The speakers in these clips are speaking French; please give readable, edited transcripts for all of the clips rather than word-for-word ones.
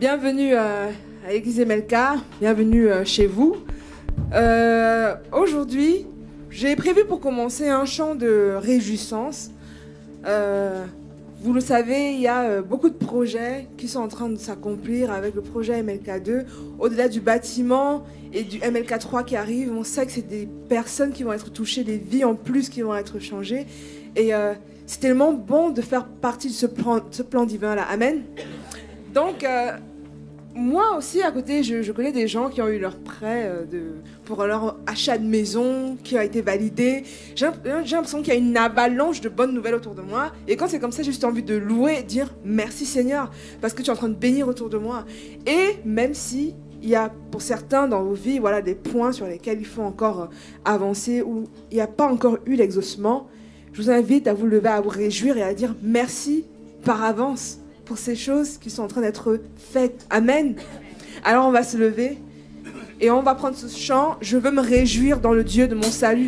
Bienvenue à l'Église MLK, bienvenue chez vous. Aujourd'hui, j'ai prévu pour commencer un chant de réjouissance. Vous le savez, il y a beaucoup de projets qui sont en train de s'accomplir avec le projet MLK2. Au-delà du bâtiment et du MLK3 qui arrive, on sait que c'est des personnes qui vont être touchées, des vies en plus qui vont être changées. Et c'est tellement bon de faire partie de ce plan divin-là. Amen. Donc, moi aussi, à côté, je connais des gens qui ont eu leur prêt pour leur achat de maison, qui a été validé. J'ai l'impression qu'il y a une avalanche de bonnes nouvelles autour de moi. Et quand c'est comme ça, j'ai juste envie de louer et dire merci Seigneur, parce que tu es en train de bénir autour de moi. Et même si il y a pour certains dans vos vies voilà, des points sur lesquels il faut encore avancer, ou il n'y a pas encore eu l'exaucement, je vous invite à vous lever, à vous réjouir et à dire merci par avance pour ces choses qui sont en train d'être faites. Amen. Alors on va se lever et on va prendre ce chant. Je veux me réjouir dans le Dieu de mon salut.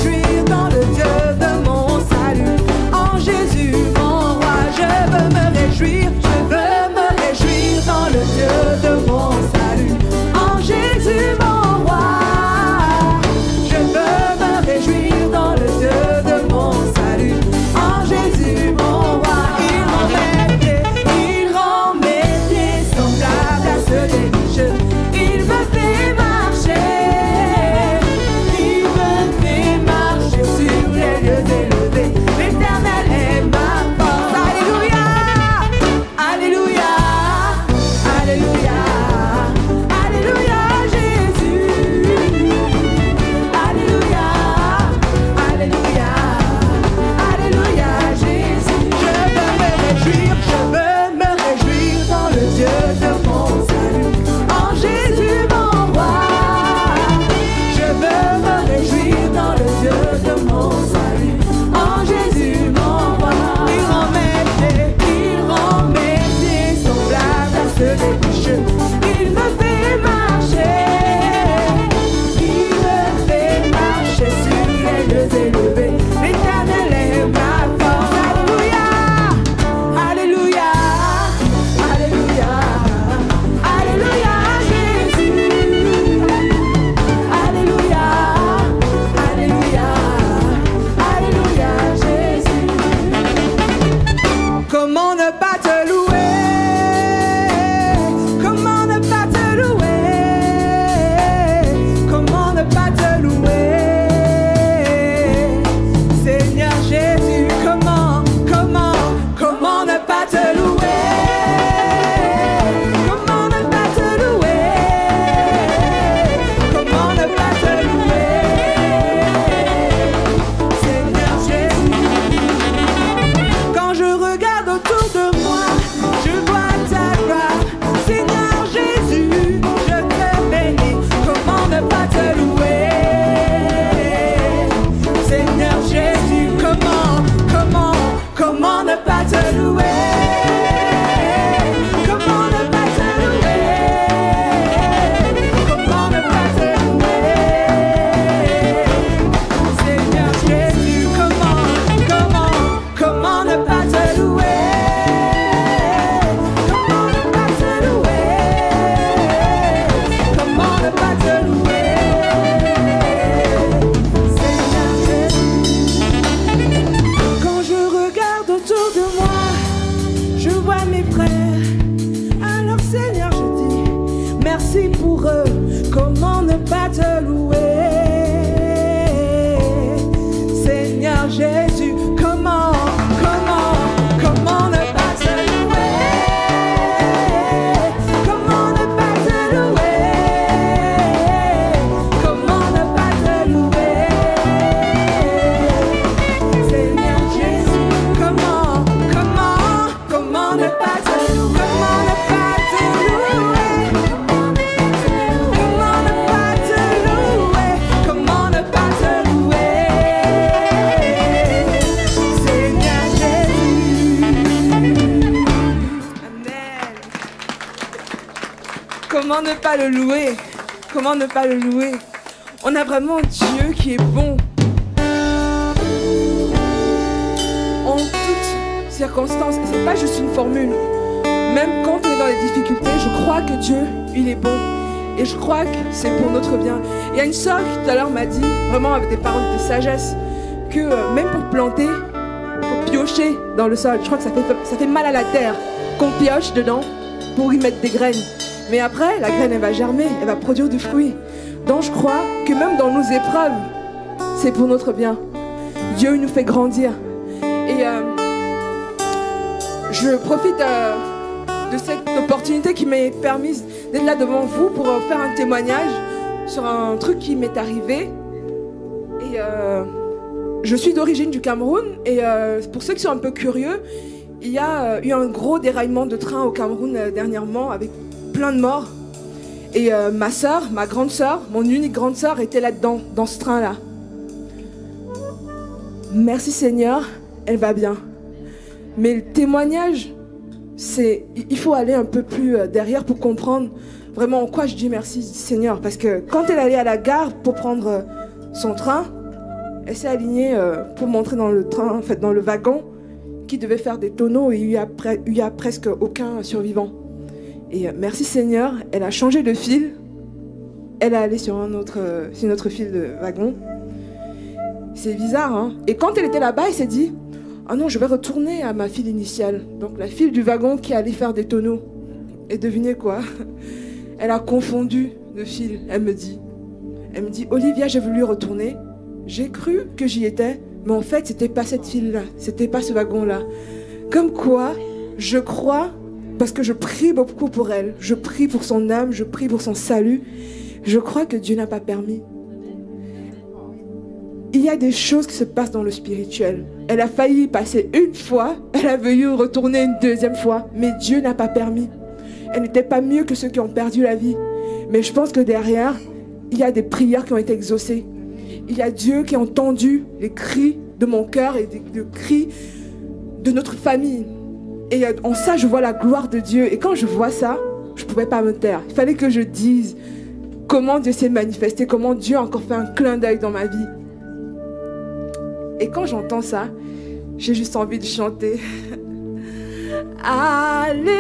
Je veux me réjouir Comment ne pas le louer? Comment ne pas le louer? On a vraiment Dieu qui est bon. En toutes circonstances. Et c'est pas juste une formule. Même quand on est dans les difficultés, je crois que Dieu, il est bon. Et je crois que c'est pour notre bien. Il y a une sœur qui tout à l'heure m'a dit, vraiment avec des paroles de sagesse, que même pour planter, il faut piocher dans le sol. Je crois que ça fait mal à la terre qu'on pioche dedans pour y mettre des graines. Mais après, la graine, elle va germer, elle va produire du fruit. Donc je crois que même dans nos épreuves, c'est pour notre bien. Dieu il nous fait grandir. Et je profite de cette opportunité qui m'est permise d'être là devant vous pour faire un témoignage sur un truc qui m'est arrivé. Et je suis d'origine du Cameroun. Et pour ceux qui sont un peu curieux, il y a eu un gros déraillement de train au Cameroun dernièrement avec plein de morts. Et ma soeur, ma grande soeur, mon unique grande soeur était là-dedans, dans ce train-là. Merci Seigneur, elle va bien. Mais le témoignage, il faut aller un peu plus derrière pour comprendre vraiment en quoi je dis merci Seigneur. Parce que quand elle allait à la gare pour prendre son train, elle s'est alignée pour montrer dans le train, en fait dans le wagon, qui devait faire des tonneaux et il y a presque aucun survivant. Et merci Seigneur, elle a changé de fil. Elle est allée sur un autre fil de wagon. C'est bizarre, hein? Et quand elle était là-bas, elle s'est dit, ah non, je vais retourner à ma file initiale. Donc la file du wagon qui allait faire des tonneaux. Et devinez quoi? Elle a confondu de fil, elle me dit. Elle me dit, Olivia, j'ai voulu retourner. J'ai cru que j'y étais, mais en fait, c'était pas cette file-là. C'était pas ce wagon-là. Comme quoi, je crois, parce que je prie beaucoup pour elle. Je prie pour son âme, je prie pour son salut. Je crois que Dieu n'a pas permis. Il y a des choses qui se passent dans le spirituel. Elle a failli y passer une fois, elle a voulu retourner une deuxième fois, mais Dieu n'a pas permis. Elle n'était pas mieux que ceux qui ont perdu la vie. Mais je pense que derrière, il y a des prières qui ont été exaucées. Il y a Dieu qui a entendu les cris de mon cœur et les cris de notre famille. Et en ça, je vois la gloire de Dieu. Et quand je vois ça, je ne pouvais pas me taire. Il fallait que je dise comment Dieu s'est manifesté, comment Dieu a encore fait un clin d'œil dans ma vie. Et quand j'entends ça, j'ai juste envie de chanter. Alléluia.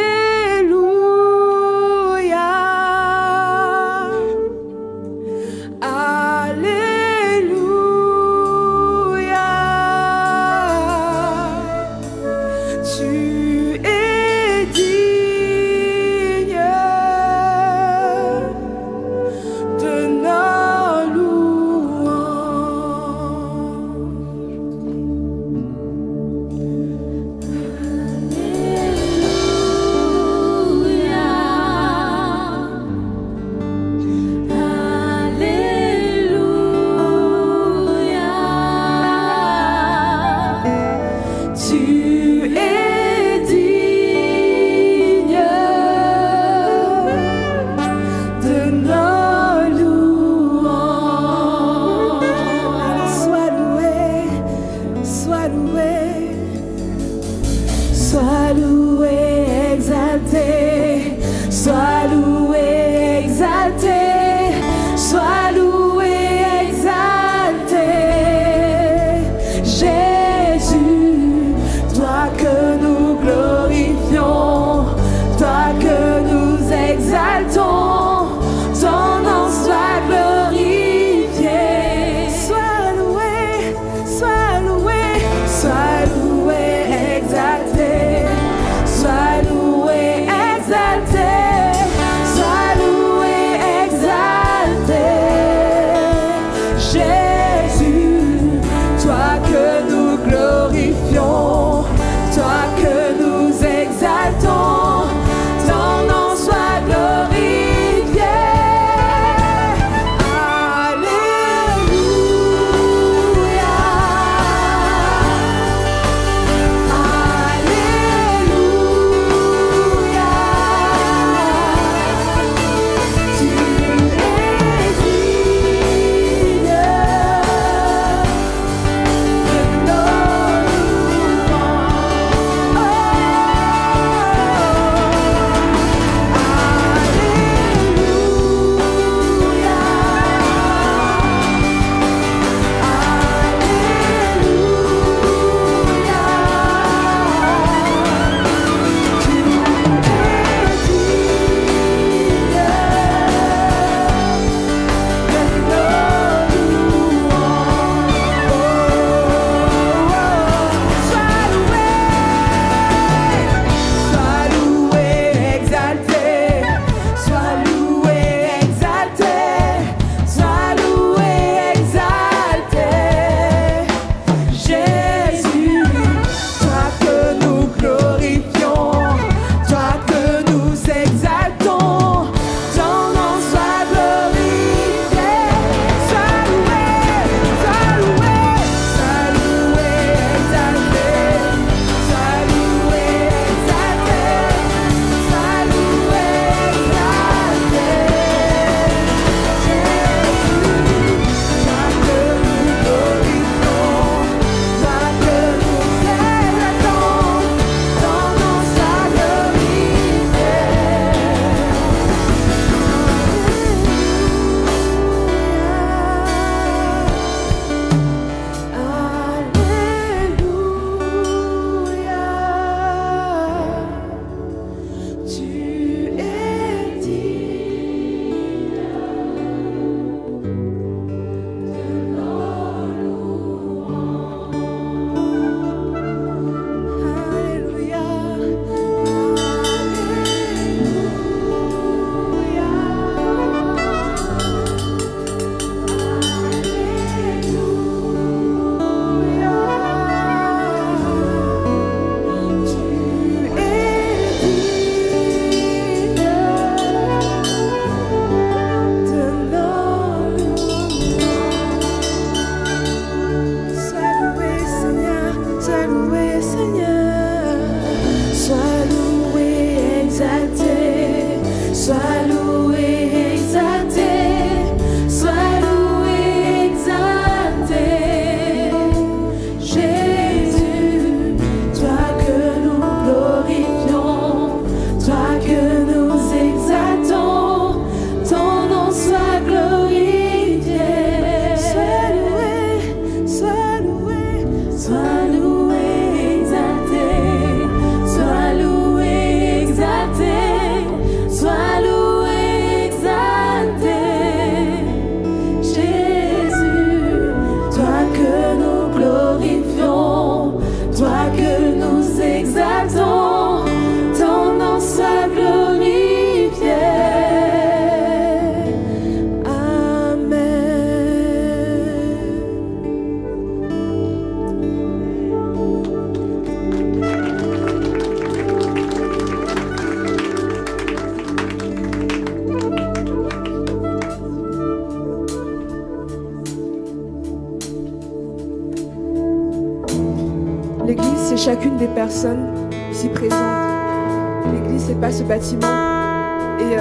chacune des personnes ici présentes. L'église, c'est pas ce bâtiment. Et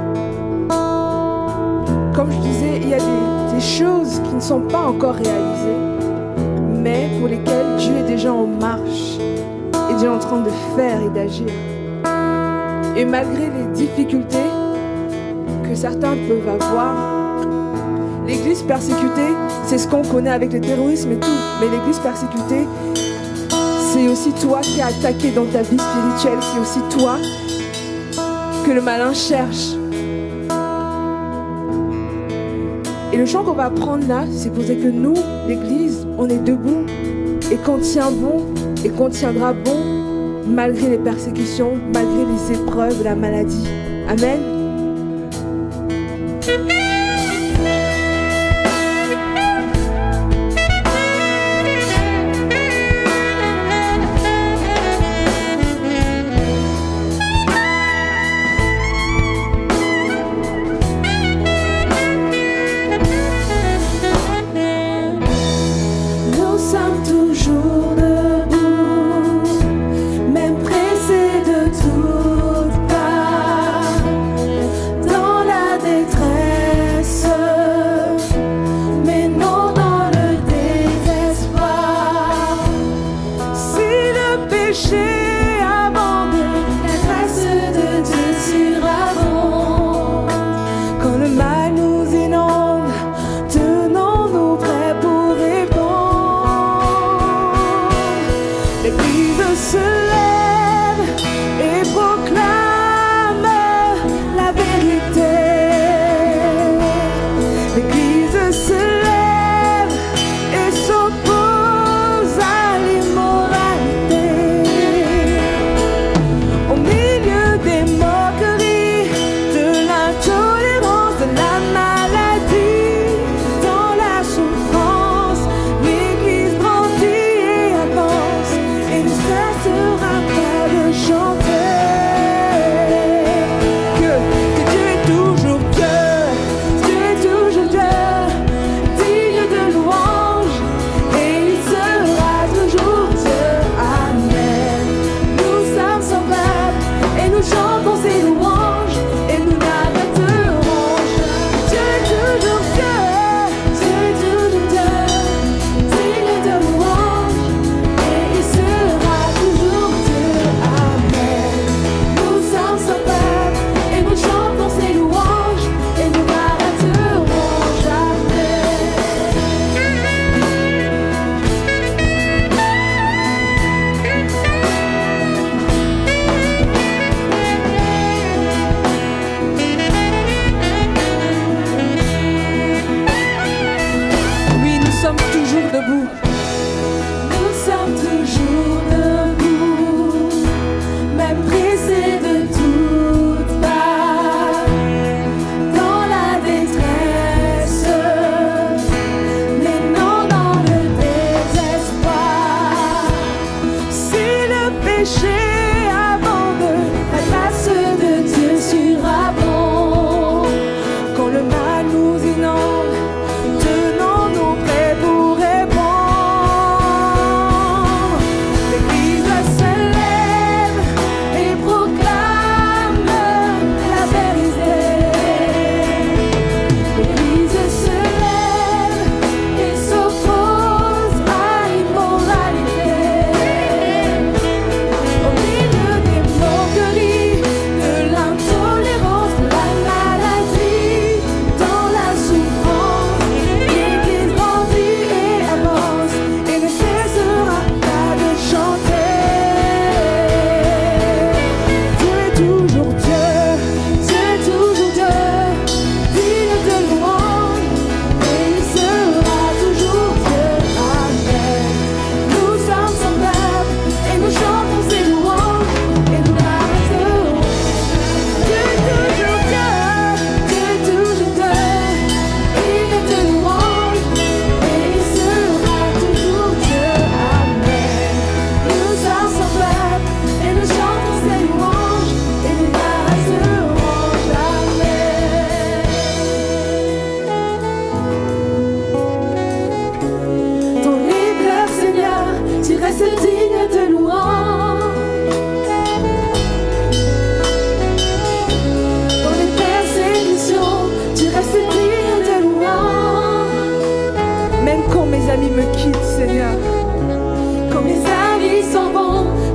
comme je disais, il y a des choses qui ne sont pas encore réalisées, mais pour lesquelles Dieu est déjà en marche, et Dieu est en train de faire et d'agir. Et malgré les difficultés que certains peuvent avoir, l'église persécutée, c'est ce qu'on connaît avec le terrorisme et tout, mais l'église persécutée, c'est aussi toi qui es attaqué dans ta vie spirituelle, c'est aussi toi que le malin cherche. Et le chant qu'on va apprendre là, c'est pour dire que nous, l'église, on est debout et qu'on tient bon et qu'on tiendra bon malgré les persécutions, malgré les épreuves, la maladie. Amen. Au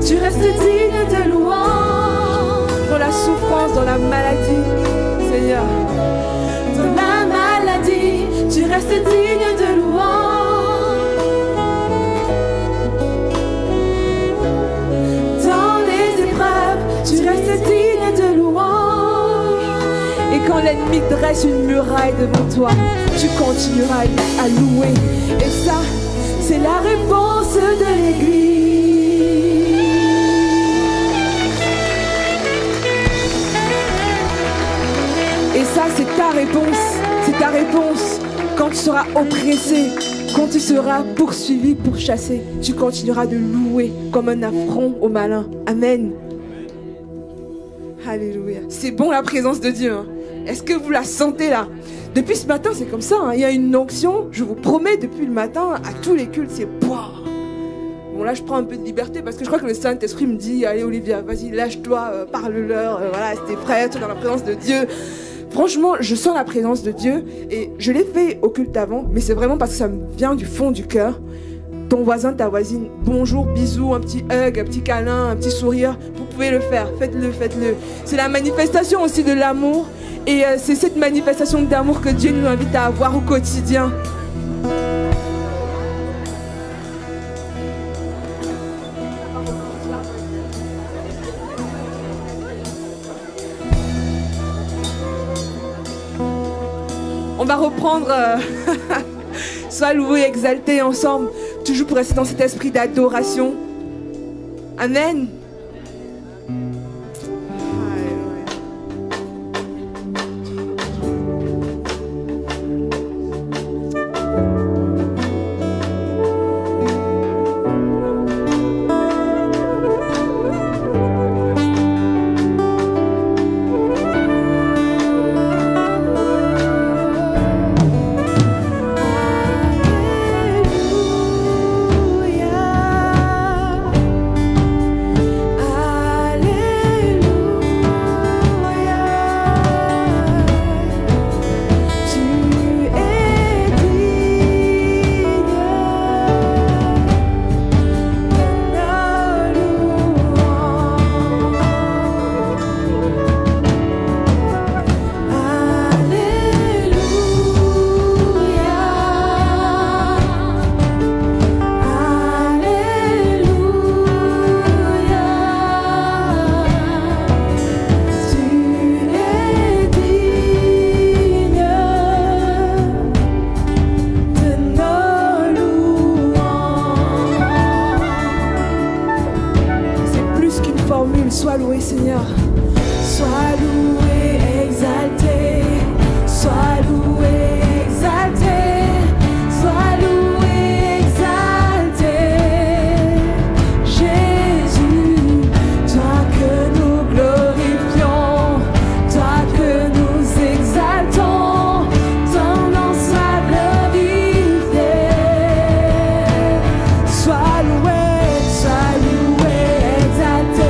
tu restes digne de louange. Dans la souffrance, dans la maladie, Seigneur. Dans la maladie, tu restes digne de louange. Dans les épreuves, tu restes digne de louange. Et quand l'ennemi dresse une muraille devant toi, tu continueras à louer. Et ça, c'est la réponse de l'Église. Et ça, c'est ta réponse. C'est ta réponse. Quand tu seras oppressé, quand tu seras poursuivi, pourchassé, tu continueras de louer comme un affront au malin. Amen. Alléluia. C'est bon la présence de Dieu. Hein. Est-ce que vous la sentez là? Depuis ce matin, c'est comme ça. Hein. Il y a une onction, je vous promets, depuis le matin, à tous les cultes, c'est pouah. Bon, là, je prends un peu de liberté parce que je crois que le Saint-Esprit me dit, allez Olivia, vas-y, lâche-toi, parle-leur, voilà, t'es prête, dans la présence de Dieu. Franchement, je sens la présence de Dieu et je l'ai fait au culte avant, mais c'est vraiment parce que ça me vient du fond du cœur. Ton voisin, ta voisine, bonjour, bisous, un petit hug, un petit câlin, un petit sourire, vous pouvez le faire, faites-le, faites-le. C'est la manifestation aussi de l'amour. Et c'est cette manifestation d'amour que Dieu nous invite à avoir au quotidien. On va reprendre Sois loué, exalté ensemble, toujours pour rester dans cet esprit d'adoration. Amen. Sois loué, Seigneur. Sois loué, exalté. Sois loué, exalté. Sois loué, exalté. Jésus, toi que nous glorifions, toi que nous exaltons, ton nom soit glorifié. Sois loué, exalté.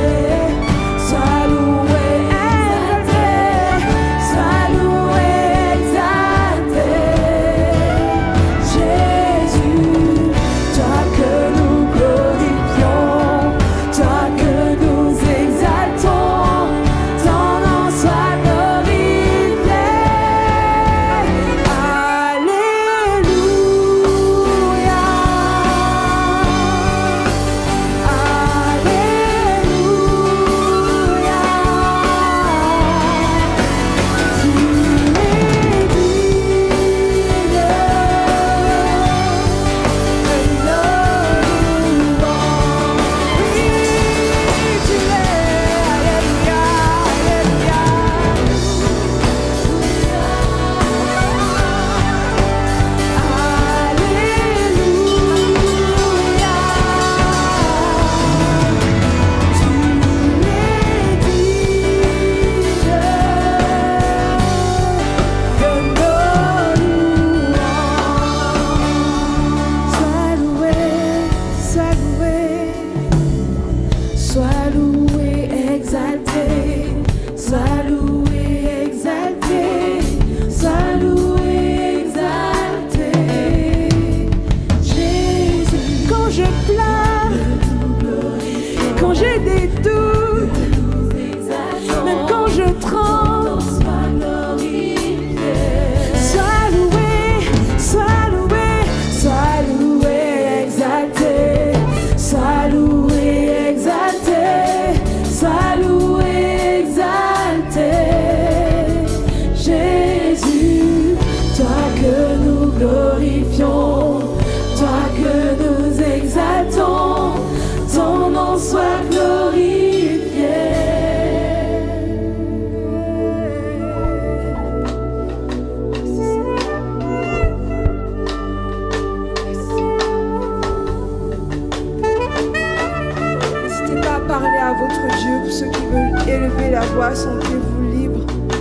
quand j'ai des doutes, même quand je tremble, sois loué, sois loué, sois loué, exalté, sois loué, exalté, sois loué, exalté. Jésus, toi que nous glorifions, toi que nous exaltons, ton nom soit glorifié. N'hésitez pas à parler à votre Dieu. Pour ceux qui veulent élever la voix, sentez-vous libre.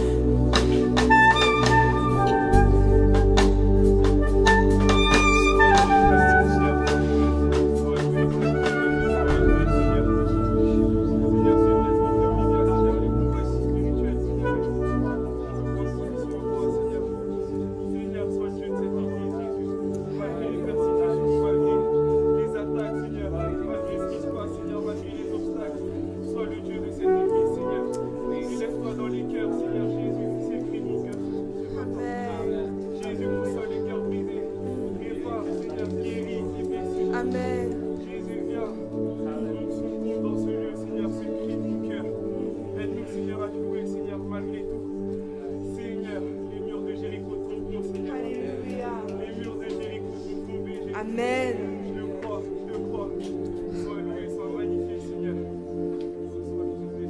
Amen. Jésus, viens. Nous sommes dans ce lieu, Seigneur, ce cri du cœur. Aide-nous, Seigneur, à te louer, Seigneur, malgré tout. Seigneur, les murs de Jéricho tomberont, Seigneur. Alléluia. Les murs de Jéricho vont tomber, Jésus. Amen. Je le crois, je le crois. Sois loué, sois magnifié, Seigneur. Sois loué,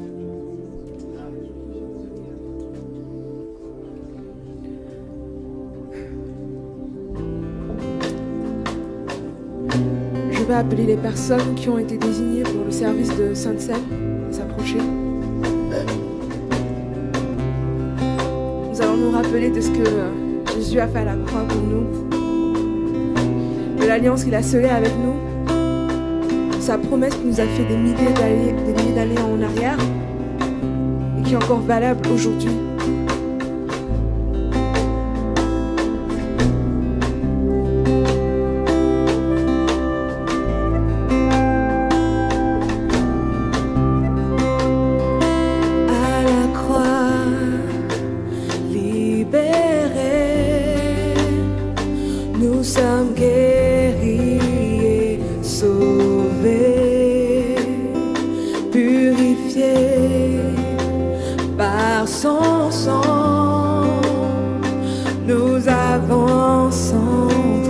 Je vais appeler les personnes qui ont été désignées pour le service de Sainte-Seine à s'approcher. Nous allons nous rappeler de ce que Jésus a fait à la croix pour nous, de l'alliance qu'il a scellée avec nous, sa promesse qui nous a fait des milliers d'années en arrière et qui est encore valable aujourd'hui. Nous sommes guéris et sauvés, purifiés par son sang. Nous avançons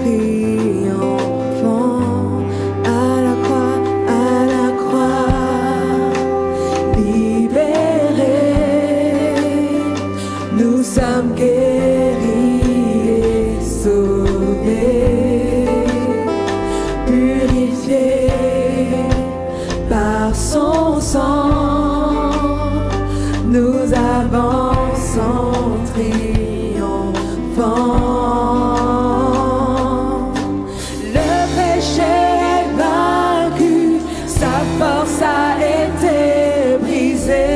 triomphants à la croix, libérés. Nous sommes guéris et sauvés, purifiés par son sang. Nous avançons triomphants. Le péché est vaincu, sa force a été brisée.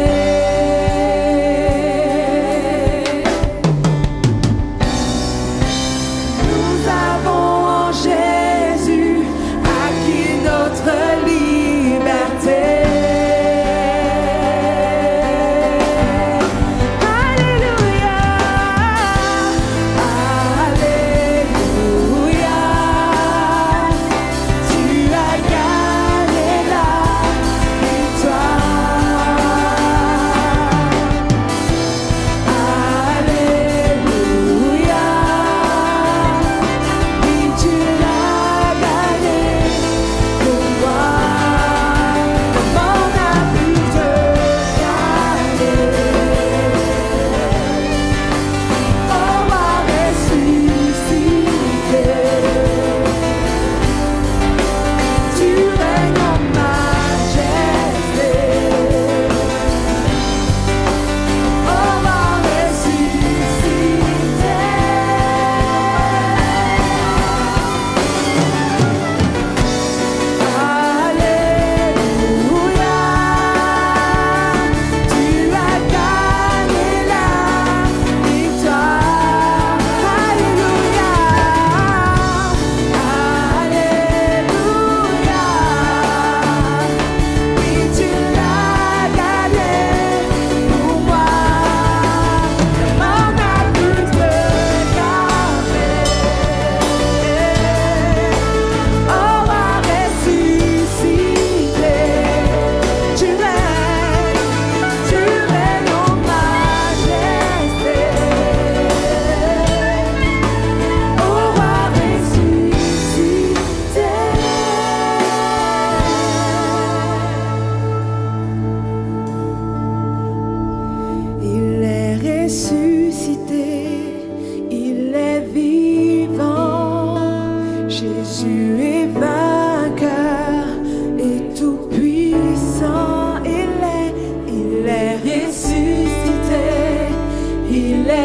Alléluia.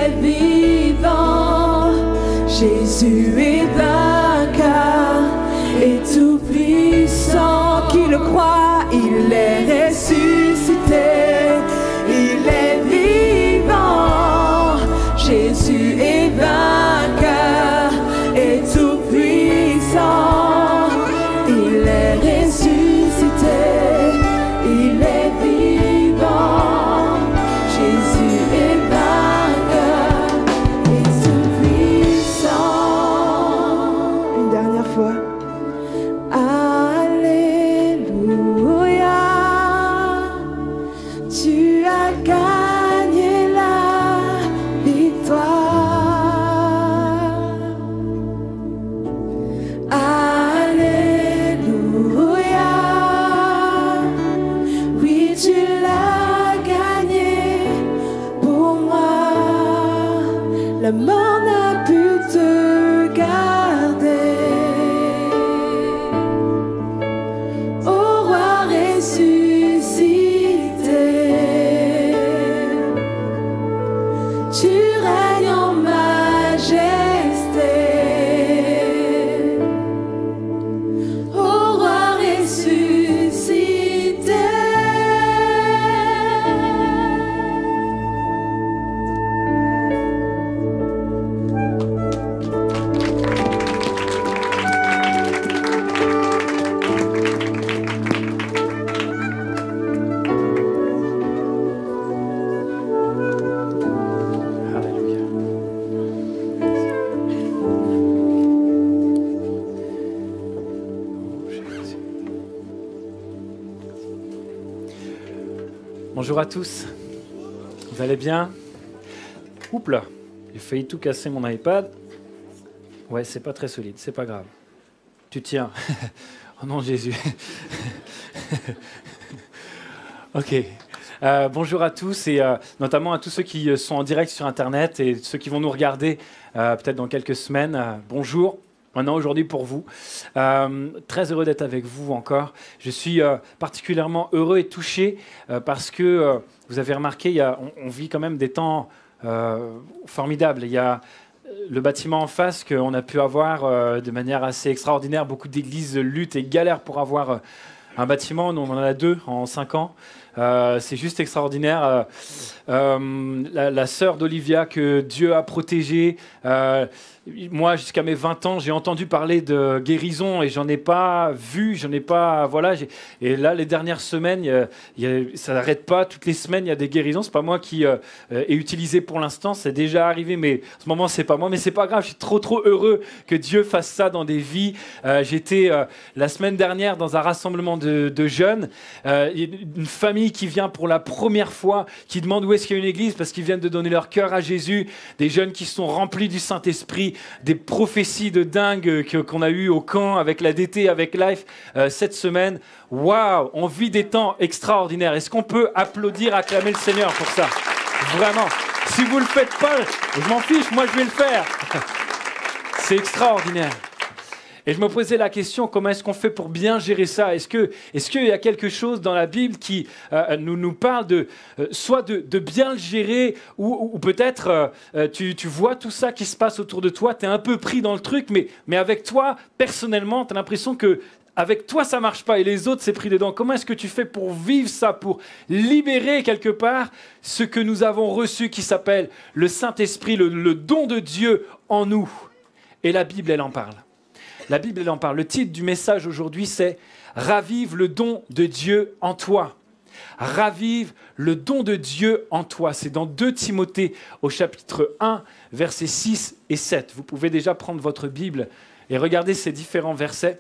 est vivant. Jésus est vainqueur et tout puissant. Qui le croit, il est ressuscité. Il est vivant. Jésus est vainqueur et tout puissant. Il est ressuscité. Il est vivant. Jésus est vainqueur et tout puissant. Une dernière fois. Alléluia. Tu as gagné la victoire. Alléluia. Oui, tu l'as gagné pour moi. La mort n'a pu te garder. Ô roi ressuscité, tu règnes en majesté. Ô roi ressuscité. Alléluia. Bonjour à tous. Vous allez bien? Oups là, j'ai failli tout casser mon iPad. Ouais, c'est pas très solide, c'est pas grave. Tu tiens. Oh non, Jésus. Ok. Bonjour à tous et notamment à tous ceux qui sont en direct sur Internet et ceux qui vont nous regarder peut-être dans quelques semaines. Bonjour. Maintenant, aujourd'hui pour vous. Très heureux d'être avec vous encore. Je suis particulièrement heureux et touché parce que vous avez remarqué, on vit quand même des temps formidables. Il y a le bâtiment en face qu'on a pu avoir de manière assez extraordinaire. Beaucoup d'églises luttent et galèrent pour avoir un bâtiment. Nous, on en a 2 en 5 ans. C'est juste extraordinaire. La sœur d'Olivia que Dieu a protégée. Moi, jusqu'à mes 20 ans, j'ai entendu parler de guérison et j'en ai pas vu, voilà. Et là, les dernières semaines, ça n'arrête pas. Toutes les semaines, il y a des guérisons. C'est pas moi qui ai utilisé pour l'instant. C'est déjà arrivé, mais en ce moment, c'est pas moi. Mais c'est pas grave. Je suis trop heureux que Dieu fasse ça dans des vies. J'étais la semaine dernière dans un rassemblement de jeunes. Une famille qui vient pour la première fois, qui demande où est-ce qu'il y a une église parce qu'ils viennent de donner leur cœur à Jésus. Des jeunes qui sont remplis du Saint-Esprit. Des prophéties de dingue qu'on a eues au camp avec la DT, avec Life cette semaine. Waouh, on vit des temps extraordinaires. Est-ce qu'on peut applaudir, acclamer le Seigneur pour ça? Vraiment. Si vous ne le faites pas, je m'en fiche, moi je vais le faire. C'est extraordinaire. Et je me posais la question, comment est-ce qu'on fait pour bien gérer ça? Est-ce qu'il y a quelque chose dans la Bible qui nous parle soit de bien le gérer, ou peut-être tu vois tout ça qui se passe autour de toi, tu es un peu pris dans le truc, mais avec toi, personnellement, tu as l'impression que avec toi, ça ne marche pas et les autres, c'est pris dedans. Comment est-ce que tu fais pour vivre ça, pour libérer quelque part ce que nous avons reçu qui s'appelle le Saint-Esprit, le don de Dieu en nous? Et la Bible, elle en parle. La Bible, elle en parle. Le titre du message aujourd'hui, c'est « Ravive le don de Dieu en toi ». Ravive le don de Dieu en toi. C'est dans 2 Timothée au chapitre 1, versets 6 et 7. Vous pouvez déjà prendre votre Bible et regarder ces différents versets.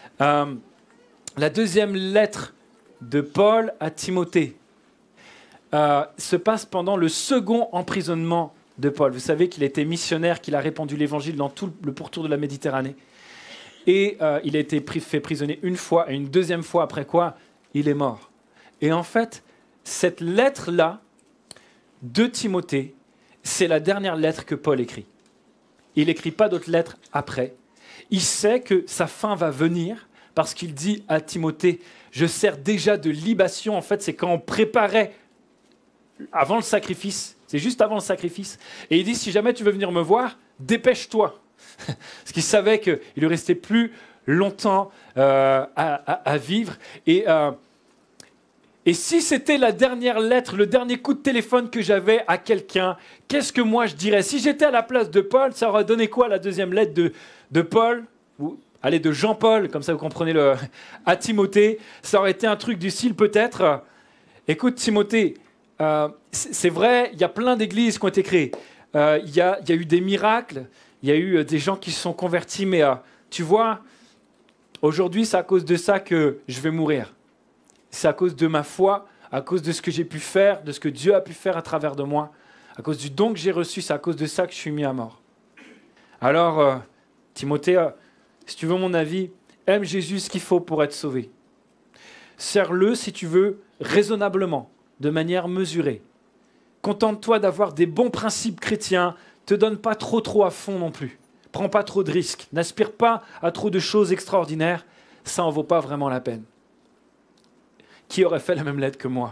La deuxième lettre de Paul à Timothée se passe pendant le second emprisonnement de Paul. Vous savez qu'il était missionnaire, qu'il a répandu l'évangile dans tout le pourtour de la Méditerranée. Et il a été fait prisonnier une fois, et une deuxième fois après quoi, il est mort. Et en fait, cette lettre-là, de Timothée, c'est la dernière lettre que Paul écrit. Il n'écrit pas d'autres lettres après. Il sait que sa fin va venir, parce qu'il dit à Timothée, je sers déjà de libation. En fait, c'est quand on préparait, avant le sacrifice, C'est juste avant le sacrifice. Et il dit, si jamais tu veux venir me voir, dépêche-toi. Parce qu'il savait qu'il lui restait plus longtemps à vivre. Et si c'était la dernière lettre, le dernier coup de téléphone que j'avais à quelqu'un, qu'est-ce que moi je dirais? Si j'étais à la place de Paul, ça aurait donné quoi la deuxième lettre de Paul? Allez, de Jean-Paul, comme ça vous comprenez, à Timothée. Ça aurait été un truc du style peut-être, écoute Timothée, c'est vrai, il y a plein d'églises qui ont été créées. Il y a eu des miracles, il y a eu des gens qui se sont convertis, mais tu vois, aujourd'hui c'est à cause de ça que je vais mourir. C'est à cause de ma foi, à cause de ce que j'ai pu faire, de ce que Dieu a pu faire à travers de moi, à cause du don que j'ai reçu, c'est à cause de ça que je suis mis à mort. Alors, Timothée, si tu veux mon avis, aime Jésus ce qu'il faut pour être sauvé. Sers-le, si tu veux, raisonnablement, de manière mesurée. Contente-toi d'avoir des bons principes chrétiens, te donne pas trop à fond non plus. Prends pas trop de risques, n'aspire pas à trop de choses extraordinaires, ça en vaut pas vraiment la peine. Qui aurait fait la même lettre que moi?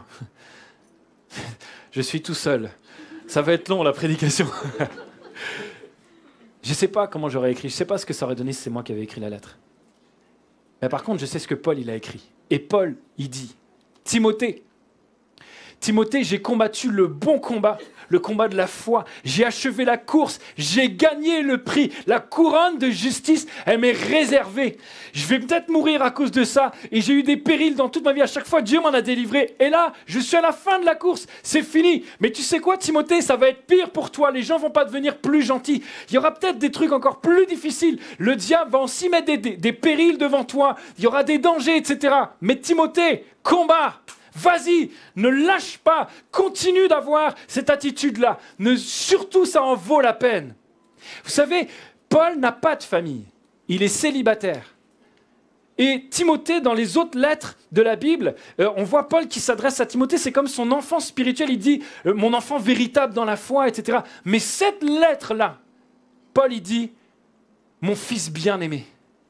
Je suis tout seul. Ça va être long la prédication. Je ne sais pas comment j'aurais écrit, je ne sais pas ce que ça aurait donné si c'est moi qui avais écrit la lettre. Mais par contre, je sais ce que Paul il a écrit. Et Paul, il dit, Timothée, j'ai combattu le bon combat, le combat de la foi. J'ai achevé la course, j'ai gagné le prix. La couronne de justice, elle m'est réservée. Je vais peut-être mourir à cause de ça. Et j'ai eu des périls dans toute ma vie. À chaque fois, Dieu m'en a délivré. Et là, je suis à la fin de la course. C'est fini. Mais tu sais quoi, Timothée, ça va être pire pour toi. Les gens vont pas devenir plus gentils. Il y aura peut-être des trucs encore plus difficiles. Le diable va aussi mettre des périls devant toi. Il y aura des dangers, etc. Mais Timothée, combat! Vas-y, ne lâche pas, continue d'avoir cette attitude-là. Surtout, ça en vaut la peine. Vous savez, Paul n'a pas de famille, il est célibataire. Et Timothée, dans les autres lettres de la Bible, on voit Paul qui s'adresse à Timothée, c'est comme son enfant spirituel, il dit « mon enfant véritable dans la foi », etc. Mais cette lettre-là, Paul, il dit « mon fils bien-aimé ».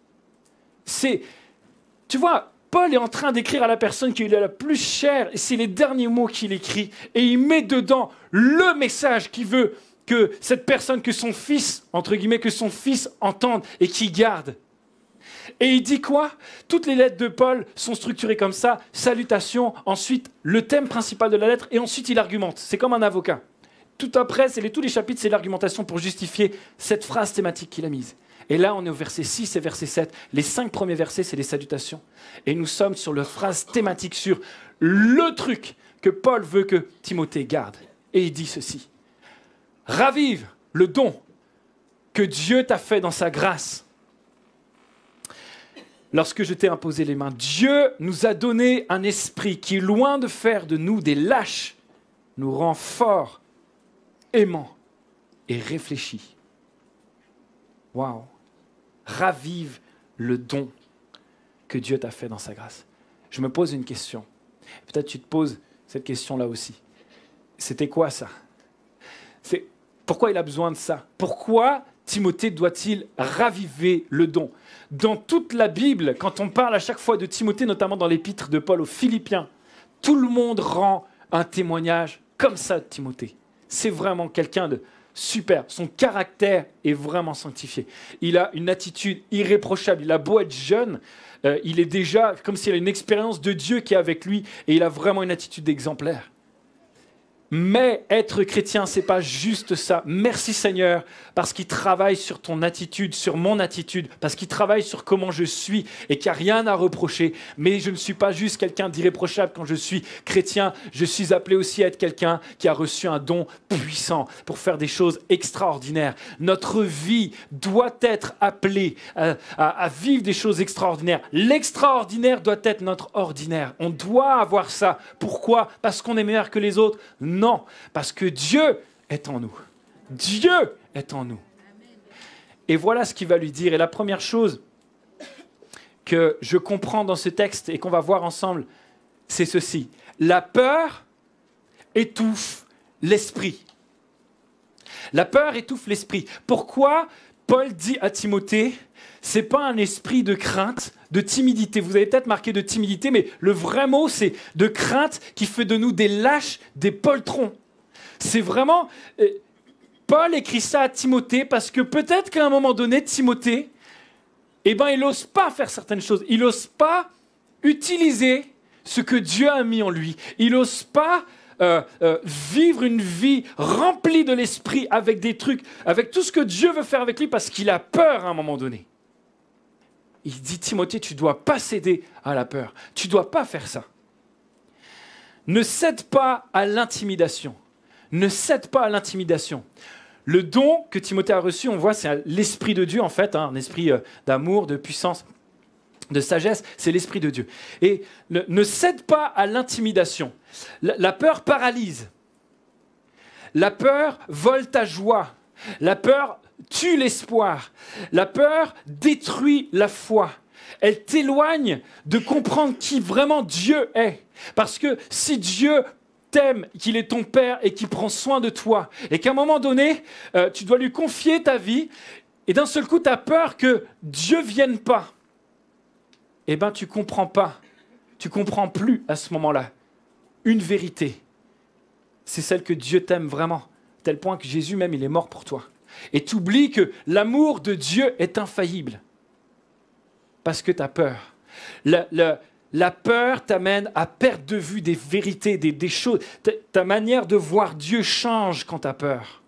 Tu vois, Paul est en train d'écrire à la personne qui lui est la plus chère, et c'est les derniers mots qu'il écrit, et il met dedans le message qu'il veut que cette personne, que son fils, entre guillemets, que son fils entende et qu'il garde. Et il dit quoi? Toutes les lettres de Paul sont structurées comme ça, salutation, ensuite le thème principal de la lettre, et ensuite il argumente. C'est comme un avocat. Tout après, tous les chapitres, c'est l'argumentation pour justifier cette phrase thématique qu'il a mise. Et là, on est au verset 6 et verset 7. Les 5 premiers versets, c'est les salutations. Et nous sommes sur la phrase thématique, sur le truc que Paul veut que Timothée garde. Et il dit ceci. Ravive le don que Dieu t'a fait dans sa grâce. Lorsque je t'ai imposé les mains, Dieu nous a donné un esprit qui, loin de faire de nous des lâches, nous rend forts, aimants et réfléchis. Waouh! Ravive le don que Dieu t'a fait dans sa grâce. Je me pose une question. Peut-être tu te poses cette question-là aussi. C'était quoi ça? Pourquoi il a besoin de ça? Pourquoi Timothée doit-il raviver le don? Dans toute la Bible, quand on parle à chaque fois de Timothée, notamment dans l'épître de Paul aux Philippiens, tout le monde rend un témoignage comme ça de Timothée. C'est vraiment quelqu'un de super, son caractère est vraiment sanctifié. Il a une attitude irréprochable. Il a beau être jeune, il est déjà comme s'il a une expérience de Dieu qui est avec lui et il a vraiment une attitude exemplaire. Mais être chrétien, c'est pas juste ça. Merci Seigneur, parce qu'il travaille sur ton attitude, sur mon attitude, parce qu'il travaille sur comment je suis et qu'il n'y a rien à reprocher. Mais je ne suis pas juste quelqu'un d'irréprochable quand je suis chrétien. Je suis appelé aussi à être quelqu'un qui a reçu un don puissant pour faire des choses extraordinaires. Notre vie doit être appelée à vivre des choses extraordinaires. L'extraordinaire doit être notre ordinaire. On doit avoir ça. Pourquoi? Parce qu'on est meilleur que les autres? Non, parce que Dieu est en nous. Dieu est en nous. Et voilà ce qu'il va lui dire. Et la première chose que je comprends dans ce texte et qu'on va voir ensemble, c'est ceci. La peur étouffe l'esprit. La peur étouffe l'esprit. Pourquoi Paul dit à Timothée, c'est pas un esprit de crainte, de timidité. Vous avez peut-être marqué de timidité, mais le vrai mot, c'est de crainte qui fait de nous des lâches, des poltrons. C'est vraiment... Paul écrit ça à Timothée parce que peut-être qu'à un moment donné, Timothée, il n'ose pas faire certaines choses. Il n'ose pas utiliser ce que Dieu a mis en lui. Il n'ose pas vivre une vie remplie de l'esprit avec des trucs, avec tout ce que Dieu veut faire avec lui parce qu'il a peur à un moment donné. Il dit, Timothée, tu ne dois pas céder à la peur. Tu ne dois pas faire ça. Ne cède pas à l'intimidation. Ne cède pas à l'intimidation. Le don que Timothée a reçu, on voit, c'est l'Esprit de Dieu, en fait, un esprit d'amour, de puissance, de sagesse, c'est l'Esprit de Dieu. Et ne cède pas à l'intimidation. La peur paralyse. La peur vole ta joie. La peur tue l'espoir. La peur détruit la foi. Elle t'éloigne de comprendre qui vraiment Dieu est. Parce que si Dieu t'aime, qu'il est ton Père et qu'il prend soin de toi, et qu'à un moment donné, tu dois lui confier ta vie, et d'un seul coup, tu as peur que Dieu ne vienne pas, eh bien, tu ne comprends pas. Tu ne comprends plus à ce moment-là. Une vérité, c'est celle que Dieu t'aime vraiment, à tel point que Jésus même, il est mort pour toi. Et tu oublies que l'amour de Dieu est infaillible. Parce que tu as peur. La peur t'amène à perdre de vue des vérités, des choses. Ta manière de voir Dieu change quand tu as peur.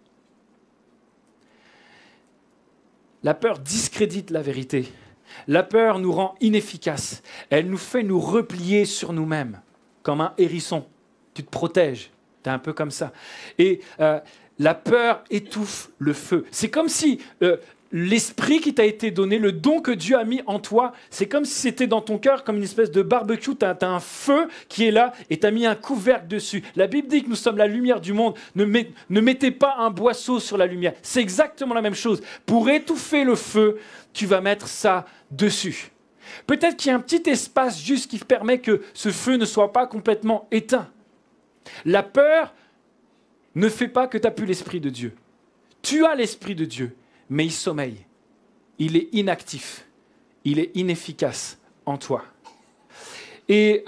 La peur discrédite la vérité. La peur nous rend inefficaces. Elle nous fait nous replier sur nous-mêmes, comme un hérisson. Tu te protèges. Tu es un peu comme ça. Et la peur étouffe le feu. C'est comme si l'esprit qui t'a été donné, le don que Dieu a mis en toi, c'est comme si c'était dans ton cœur, comme une espèce de barbecue. Tu as un feu qui est là et tu as mis un couvercle dessus. La Bible dit que nous sommes la lumière du monde. Ne mettez pas un boisseau sur la lumière. C'est exactement la même chose. Pour étouffer le feu, tu vas mettre ça dessus. Peut-être qu'il y a un petit espace juste qui permet que ce feu ne soit pas complètement éteint. La peur ne fait pas que tu n'as plus l'Esprit de Dieu. Tu as l'Esprit de Dieu, mais il sommeille. Il est inactif. Il est inefficace en toi. Et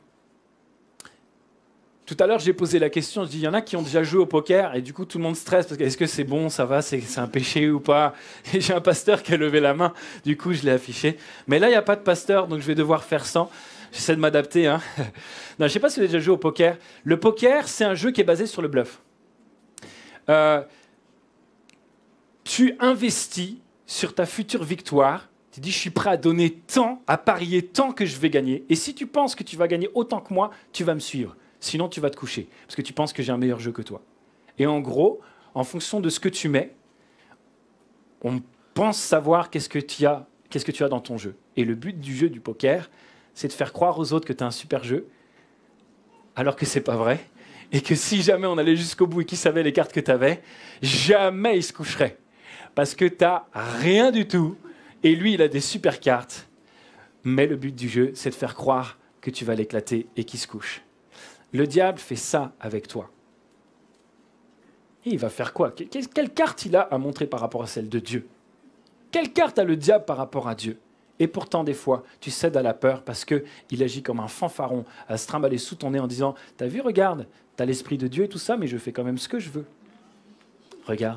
tout à l'heure, j'ai posé la question, je dis, il y en a qui ont déjà joué au poker, et du coup, tout le monde stresse, parce que est-ce que c'est bon, ça va, c'est un péché ou pas? Et j'ai un pasteur qui a levé la main, du coup, je l'ai affiché. Mais là, il n'y a pas de pasteur, donc je vais devoir faire sans. J'essaie de m'adapter. Non, je ne sais pas si vous avez déjà joué au poker. Le poker, c'est un jeu qui est basé sur le bluff. Tu investis sur ta future victoire. Tu dis, je suis prêt à donner tant, à parier tant que je vais gagner. Et si tu penses que tu vas gagner autant que moi, tu vas me suivre. Sinon, tu vas te coucher, parce que tu penses que j'ai un meilleur jeu que toi. Et en gros, en fonction de ce que tu mets, on pense savoir qu'est-ce que tu as dans ton jeu. Et le but du jeu du poker, c'est de faire croire aux autres que tu as un super jeu, alors que ce n'est pas vrai. Et que si jamais on allait jusqu'au bout et qu'ils savaient les cartes que tu avais, jamais ils se coucheraient. Parce que tu n'as rien du tout, et lui, il a des super cartes. Mais le but du jeu, c'est de faire croire que tu vas l'éclater et qu'il se couche. Le diable fait ça avec toi. Et il va faire quoi? Quelle carte il a à montrer par rapport à celle de Dieu? Quelle carte a le diable par rapport à Dieu? Et pourtant, des fois, tu cèdes à la peur parce qu'il agit comme un fanfaron à se trimballer sous ton nez en disant « T'as vu, regarde, t'as l'Esprit de Dieu et tout ça, mais je fais quand même ce que je veux. Regarde. »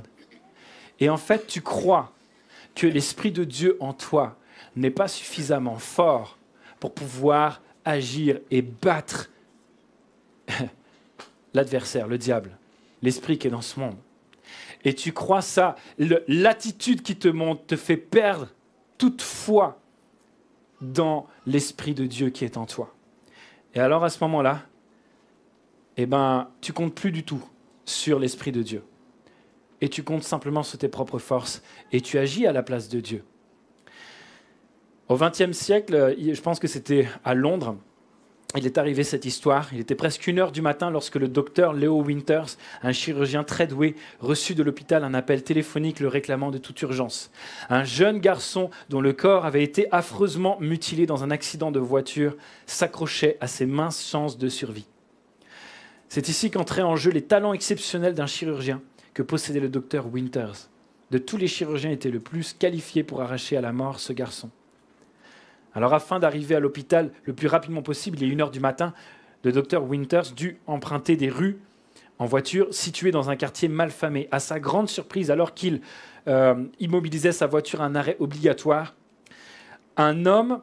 Et en fait, tu crois que l'Esprit de Dieu en toi n'est pas suffisamment fort pour pouvoir agir et battre l'adversaire, le diable, l'esprit qui est dans ce monde. Et tu crois ça, l'attitude qui te monte te fait perdre toute foi dans l'Esprit de Dieu qui est en toi. Et alors à ce moment-là, tu comptes plus du tout sur l'Esprit de Dieu. Et tu comptes simplement sur tes propres forces et tu agis à la place de Dieu. Au XXe siècle, je pense que c'était à Londres, il est arrivé cette histoire. Il était presque 1h du matin lorsque le docteur Leo Winters, un chirurgien très doué, reçut de l'hôpital un appel téléphonique le réclamant de toute urgence. Un jeune garçon dont le corps avait été affreusement mutilé dans un accident de voiture s'accrochait à ses minces chances de survie. C'est ici qu'entraient en jeu les talents exceptionnels d'un chirurgien que possédait le docteur Winters. De tous les chirurgiens, il était le plus qualifié pour arracher à la mort ce garçon. Alors, afin d'arriver à l'hôpital le plus rapidement possible, il est 1h du matin, le docteur Winters dut emprunter des rues en voiture, situé dans un quartier malfamé. À sa grande surprise, alors qu'il immobilisait sa voiture à un arrêt obligatoire, un homme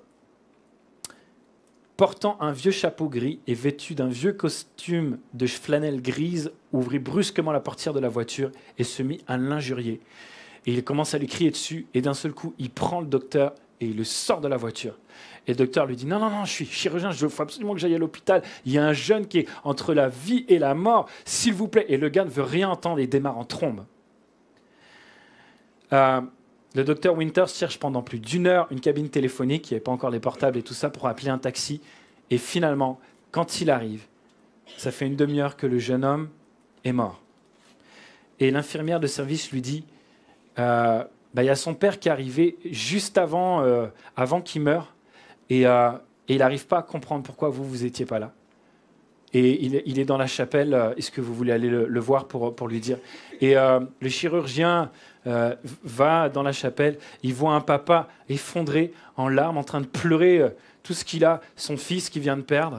portant un vieux chapeau gris et vêtu d'un vieux costume de flanelle grise ouvrit brusquement la portière de la voiture et se mit à l'injurier. Et il commence à lui crier dessus et d'un seul coup, il prend le docteur et il le sort de la voiture. Et le docteur lui dit « Non, je suis chirurgien, il faut absolument que j'aille à l'hôpital. Il y a un jeune qui est entre la vie et la mort, s'il vous plaît. » Et le gars ne veut rien entendre et démarre en trombe. Le docteur Winters cherche pendant plus d'1 heure une cabine téléphonique, il n'y avait pas encore les portables et tout ça, pour appeler un taxi. Et finalement, quand il arrive, ça fait une demi-heure que le jeune homme est mort. Et l'infirmière de service lui dit y a son père qui est arrivé juste avant qu'il meure, et il n'arrive pas à comprendre pourquoi vous n'étiez pas là. Et il est dans la chapelle, est-ce que vous voulez aller le voir pour lui dire? Et le chirurgien va dans la chapelle, il voit un papa effondré en larmes, en train de pleurer tout ce qu'il a, son fils qui vient de perdre.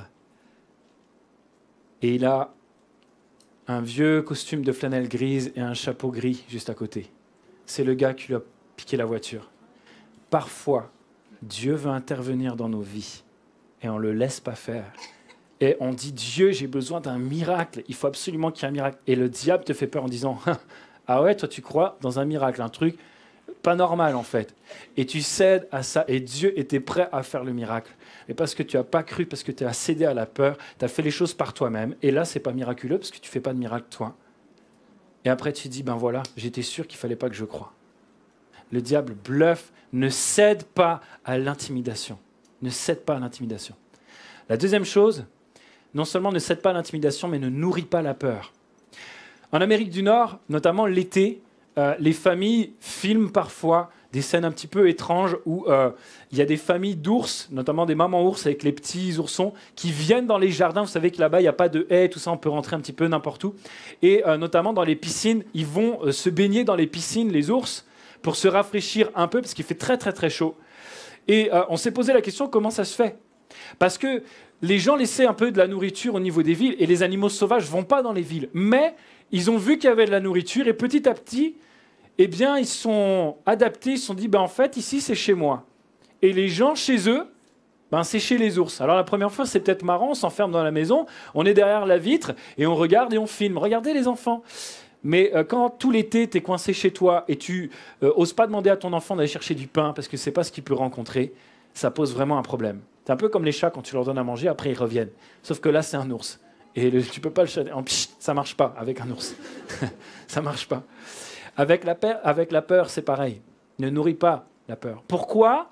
Et il a un vieux costume de flanelle grise et un chapeau gris juste à côté. C'est le gars qui lui a piqué la voiture. Parfois, Dieu veut intervenir dans nos vies et on ne le laisse pas faire. Et on dit, Dieu, j'ai besoin d'un miracle, il faut absolument qu'il y ait un miracle. Et le diable te fait peur en disant, ah ouais, toi tu crois dans un miracle, un truc pas normal en fait. Et tu cèdes à ça, et Dieu était prêt à faire le miracle. Mais parce que tu n'as pas cru, parce que tu as cédé à la peur, tu as fait les choses par toi-même, et là c'est pas miraculeux parce que tu ne fais pas de miracle toi. Et après tu dis, ben voilà, j'étais sûr qu'il ne fallait pas que je croie. Le diable bluffe, ne cède pas à l'intimidation. Ne cède pas à l'intimidation. La deuxième chose, non seulement ne cède pas à l'intimidation, mais ne nourrit pas la peur. En Amérique du Nord, notamment l'été, les familles filment parfois des scènes un petit peu étranges où il y a des familles d'ours, notamment des mamans ours avec les petits oursons, qui viennent dans les jardins. Vous savez que là-bas, il n'y a pas de haies, tout ça, on peut rentrer un petit peu n'importe où. Et notamment dans les piscines, ils vont se baigner dans les piscines, les ours, pour se rafraîchir un peu, parce qu'il fait très, très, très chaud. Et on s'est posé la question, comment ça se fait? Parce que les gens laissaient un peu de la nourriture au niveau des villes, et les animaux sauvages ne vont pas dans les villes. Mais ils ont vu qu'il y avait de la nourriture, et petit à petit, eh bien, ils sont adaptés, ils se sont dit, en fait, ici, c'est chez moi. Et les gens, chez eux, c'est chez les ours. Alors la première fois, c'est peut-être marrant, on s'enferme dans la maison, on est derrière la vitre, et on regarde et on filme. Regardez les enfants. Mais quand tout l'été, tu es coincé chez toi, et tu n'oses pas demander à ton enfant d'aller chercher du pain, parce que ce n'est pas ce qu'il peut rencontrer, ça pose vraiment un problème. C'est un peu comme les chats, quand tu leur donnes à manger, après ils reviennent. Sauf que là, c'est un ours. Et tu ne peux pas le chasser. Ça ne marche pas avec un ours. Ça ne marche pas. Avec la peur, c'est pareil. Ne nourris pas la peur. Pourquoi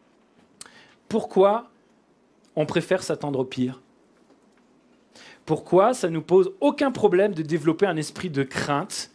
on préfère s'attendre au pire? Pourquoi ça ne nous pose aucun problème de développer un esprit de crainte?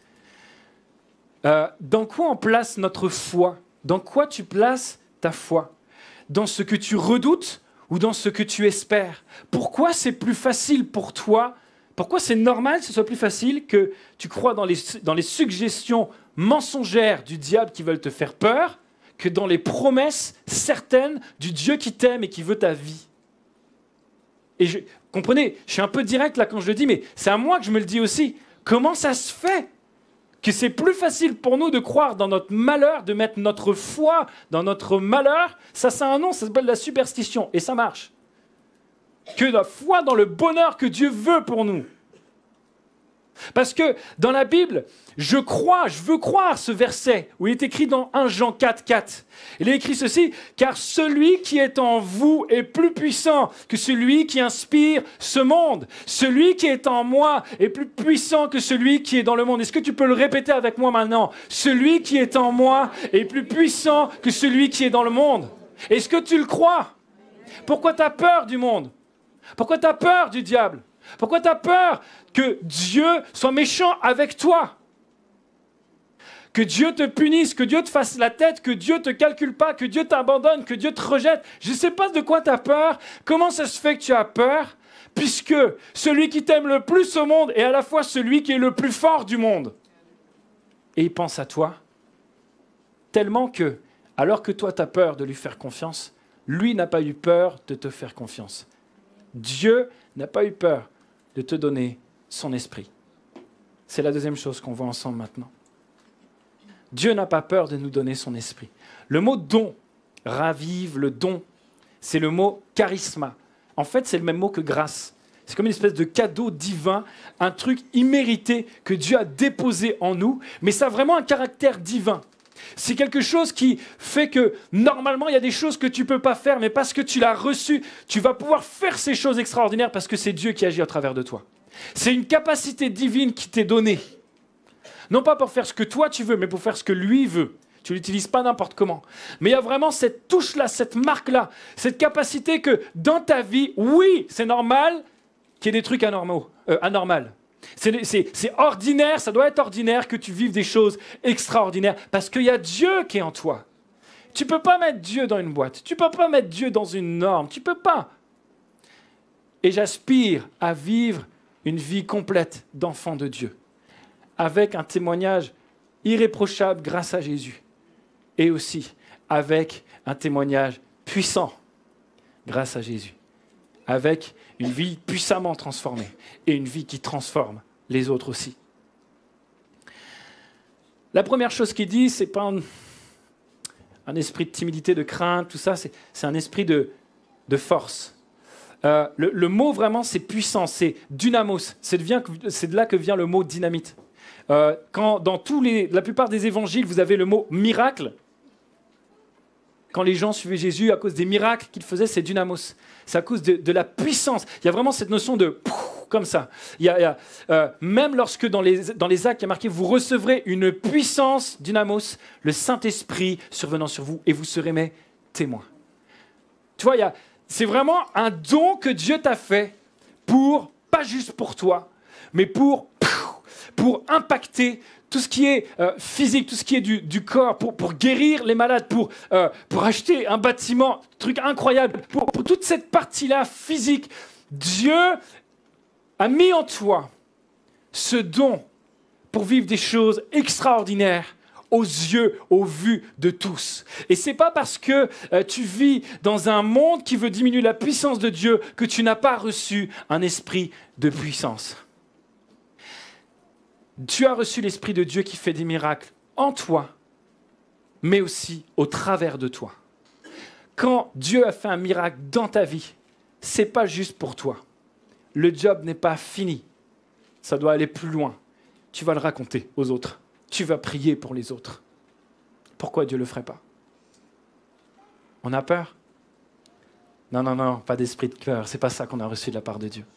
Dans quoi on place notre foi? Dans quoi tu places ta foi? Dans ce que tu redoutes ou dans ce que tu espères? Pourquoi c'est plus facile pour toi? Pourquoi c'est normal que ce soit plus facile que tu crois dans les suggestions mensongères du diable qui veulent te faire peur que dans les promesses certaines du Dieu qui t'aime et qui veut ta vie? Et comprenez, je suis un peu direct là quand je le dis, mais c'est à moi que je me le dis aussi. Comment ça se fait que c'est plus facile pour nous de croire dans notre malheur, de mettre notre foi dans notre malheur? Ça a un nom, ça s'appelle la superstition, et ça marche. Que la foi dans le bonheur que Dieu veut pour nous. Parce que dans la Bible, je veux croire ce verset où il est écrit dans 1 Jean 4, 4. Il est écrit ceci, car celui qui est en vous est plus puissant que celui qui inspire ce monde. Celui qui est en moi est plus puissant que celui qui est dans le monde. Est-ce que tu peux le répéter avec moi maintenant? Celui qui est en moi est plus puissant que celui qui est dans le monde. Est-ce que tu le crois? Pourquoi tu as peur du monde? Pourquoi tu as peur du diable? Pourquoi tu as peur que Dieu soit méchant avec toi? Que Dieu te punisse, que Dieu te fasse la tête, que Dieu ne te calcule pas, que Dieu t'abandonne, que Dieu te rejette. Je ne sais pas de quoi tu as peur. Comment ça se fait que tu as peur? Puisque celui qui t'aime le plus au monde est à la fois celui qui est le plus fort du monde. Et il pense à toi. Tellement que, alors que toi tu as peur de lui faire confiance, lui n'a pas eu peur de te faire confiance. Dieu n'a pas eu peur de te donner son esprit. C'est la deuxième chose qu'on voit ensemble maintenant. Dieu n'a pas peur de nous donner son esprit. Le mot don, ravive, le don, c'est le mot charisma. En fait, c'est le même mot que grâce. C'est comme une espèce de cadeau divin, un truc immérité que Dieu a déposé en nous, mais ça a vraiment un caractère divin. C'est quelque chose qui fait que, normalement, il y a des choses que tu ne peux pas faire, mais parce que tu l'as reçu, tu vas pouvoir faire ces choses extraordinaires parce que c'est Dieu qui agit à travers de toi. C'est une capacité divine qui t'est donnée. Non pas pour faire ce que toi tu veux, mais pour faire ce que lui veut. Tu ne l'utilises pas n'importe comment. Mais il y a vraiment cette touche-là, cette marque-là, cette capacité que dans ta vie, oui, c'est normal qu'il y ait des trucs anormaux. C'est ordinaire, ça doit être ordinaire que tu vives des choses extraordinaires parce qu'il y a Dieu qui est en toi. Tu ne peux pas mettre Dieu dans une boîte, tu ne peux pas mettre Dieu dans une norme, tu ne peux pas. Et j'aspire à vivre une vie complète d'enfant de Dieu, avec un témoignage irréprochable grâce à Jésus, et aussi avec un témoignage puissant grâce à Jésus, avec une vie puissamment transformée, et une vie qui transforme les autres aussi. La première chose qu'il dit, ce n'est pas un esprit de timidité, de crainte, tout ça, c'est un esprit de force. Le mot vraiment, c'est puissance, c'est dynamos. C'est de là que vient le mot dynamite. Quand dans la plupart des évangiles, vous avez le mot miracle, quand les gens suivaient Jésus à cause des miracles qu'il faisait, c'est dynamos. C'est à cause de la puissance. Il y a vraiment cette notion de comme ça. Même lorsque dans les actes, il y a marqué « Vous recevrez une puissance dynamos, le Saint-Esprit survenant sur vous, et vous serez mes témoins. » Tu vois, c'est vraiment un don que Dieu t'a fait pas juste pour toi, mais pour impacter tout ce qui est physique, tout ce qui est du corps, pour guérir les malades, pour acheter un bâtiment, truc incroyable, pour toute cette partie-là physique. Dieu a mis en toi ce don pour vivre des choses extraordinaires aux yeux, aux vues de tous. Et c'est pas parce que tu vis dans un monde qui veut diminuer la puissance de Dieu que tu n'as pas reçu un esprit de puissance. Tu as reçu l'Esprit de Dieu qui fait des miracles en toi, mais aussi au travers de toi. Quand Dieu a fait un miracle dans ta vie, ce n'est pas juste pour toi. Le job n'est pas fini. Ça doit aller plus loin. Tu vas le raconter aux autres. Tu vas prier pour les autres. Pourquoi Dieu ne le ferait pas? On a peur? Non, pas d'esprit de peur. Ce n'est pas ça qu'on a reçu de la part de Dieu.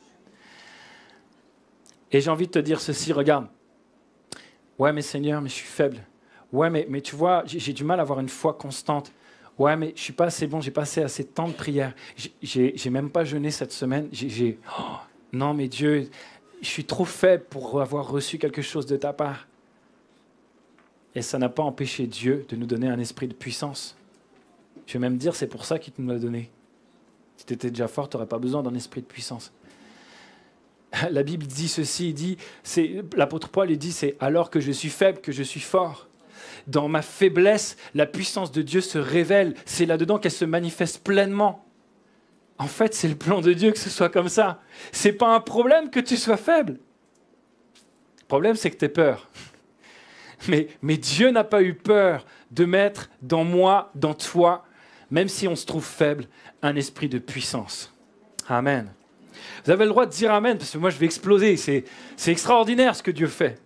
Et j'ai envie de te dire ceci, regarde. Ouais, mais Seigneur, mais je suis faible. Ouais, mais tu vois, j'ai du mal à avoir une foi constante. Ouais, mais je ne suis pas assez bon, j'ai passé assez de temps de prière. J'ai même pas jeûné cette semaine. Non, mais Dieu, je suis trop faible pour avoir reçu quelque chose de ta part. Et ça n'a pas empêché Dieu de nous donner un esprit de puissance. Je vais même dire, c'est pour ça qu'il nous l'a donné. Si tu étais déjà fort, tu n'aurais pas besoin d'un esprit de puissance. La Bible dit ceci, l'apôtre Paul dit, c'est « alors que je suis faible que je suis fort ». Dans ma faiblesse, la puissance de Dieu se révèle. C'est là-dedans qu'elle se manifeste pleinement. En fait, c'est le plan de Dieu que ce soit comme ça. Ce n'est pas un problème que tu sois faible. Le problème, c'est que tu aies peur. Mais Dieu n'a pas eu peur de mettre dans moi, dans toi, même si on se trouve faible, un esprit de puissance. Amen. Vous avez le droit de dire Amen, parce que moi je vais exploser. C'est extraordinaire ce que Dieu fait.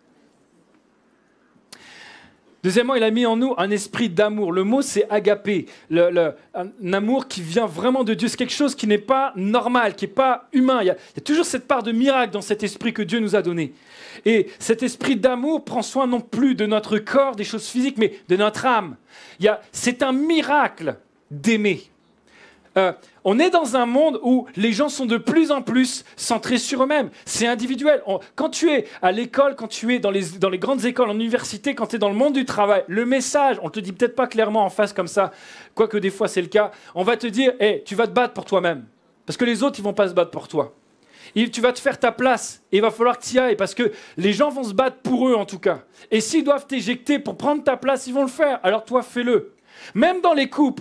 Deuxièmement, il a mis en nous un esprit d'amour. Le mot, c'est agapé. Un amour qui vient vraiment de Dieu. C'est quelque chose qui n'est pas normal, qui n'est pas humain. Il y a toujours cette part de miracle dans cet esprit que Dieu nous a donné. Et cet esprit d'amour prend soin non plus de notre corps, des choses physiques, mais de notre âme. C'est un miracle d'aimer. On est dans un monde où les gens sont de plus en plus centrés sur eux-mêmes. C'est individuel. Quand tu es à l'école, quand tu es dans les grandes écoles, en université, quand tu es dans le monde du travail, le message, on ne te le dit peut-être pas clairement en face comme ça, quoique des fois c'est le cas, on va te dire hey, tu vas te battre pour toi-même. Parce que les autres, ils ne vont pas se battre pour toi. Tu vas te faire ta place et il va falloir que tu y ailles parce que les gens vont se battre pour eux en tout cas. Et s'ils doivent t'éjecter pour prendre ta place, ils vont le faire. Alors toi, fais-le. Même dans les couples,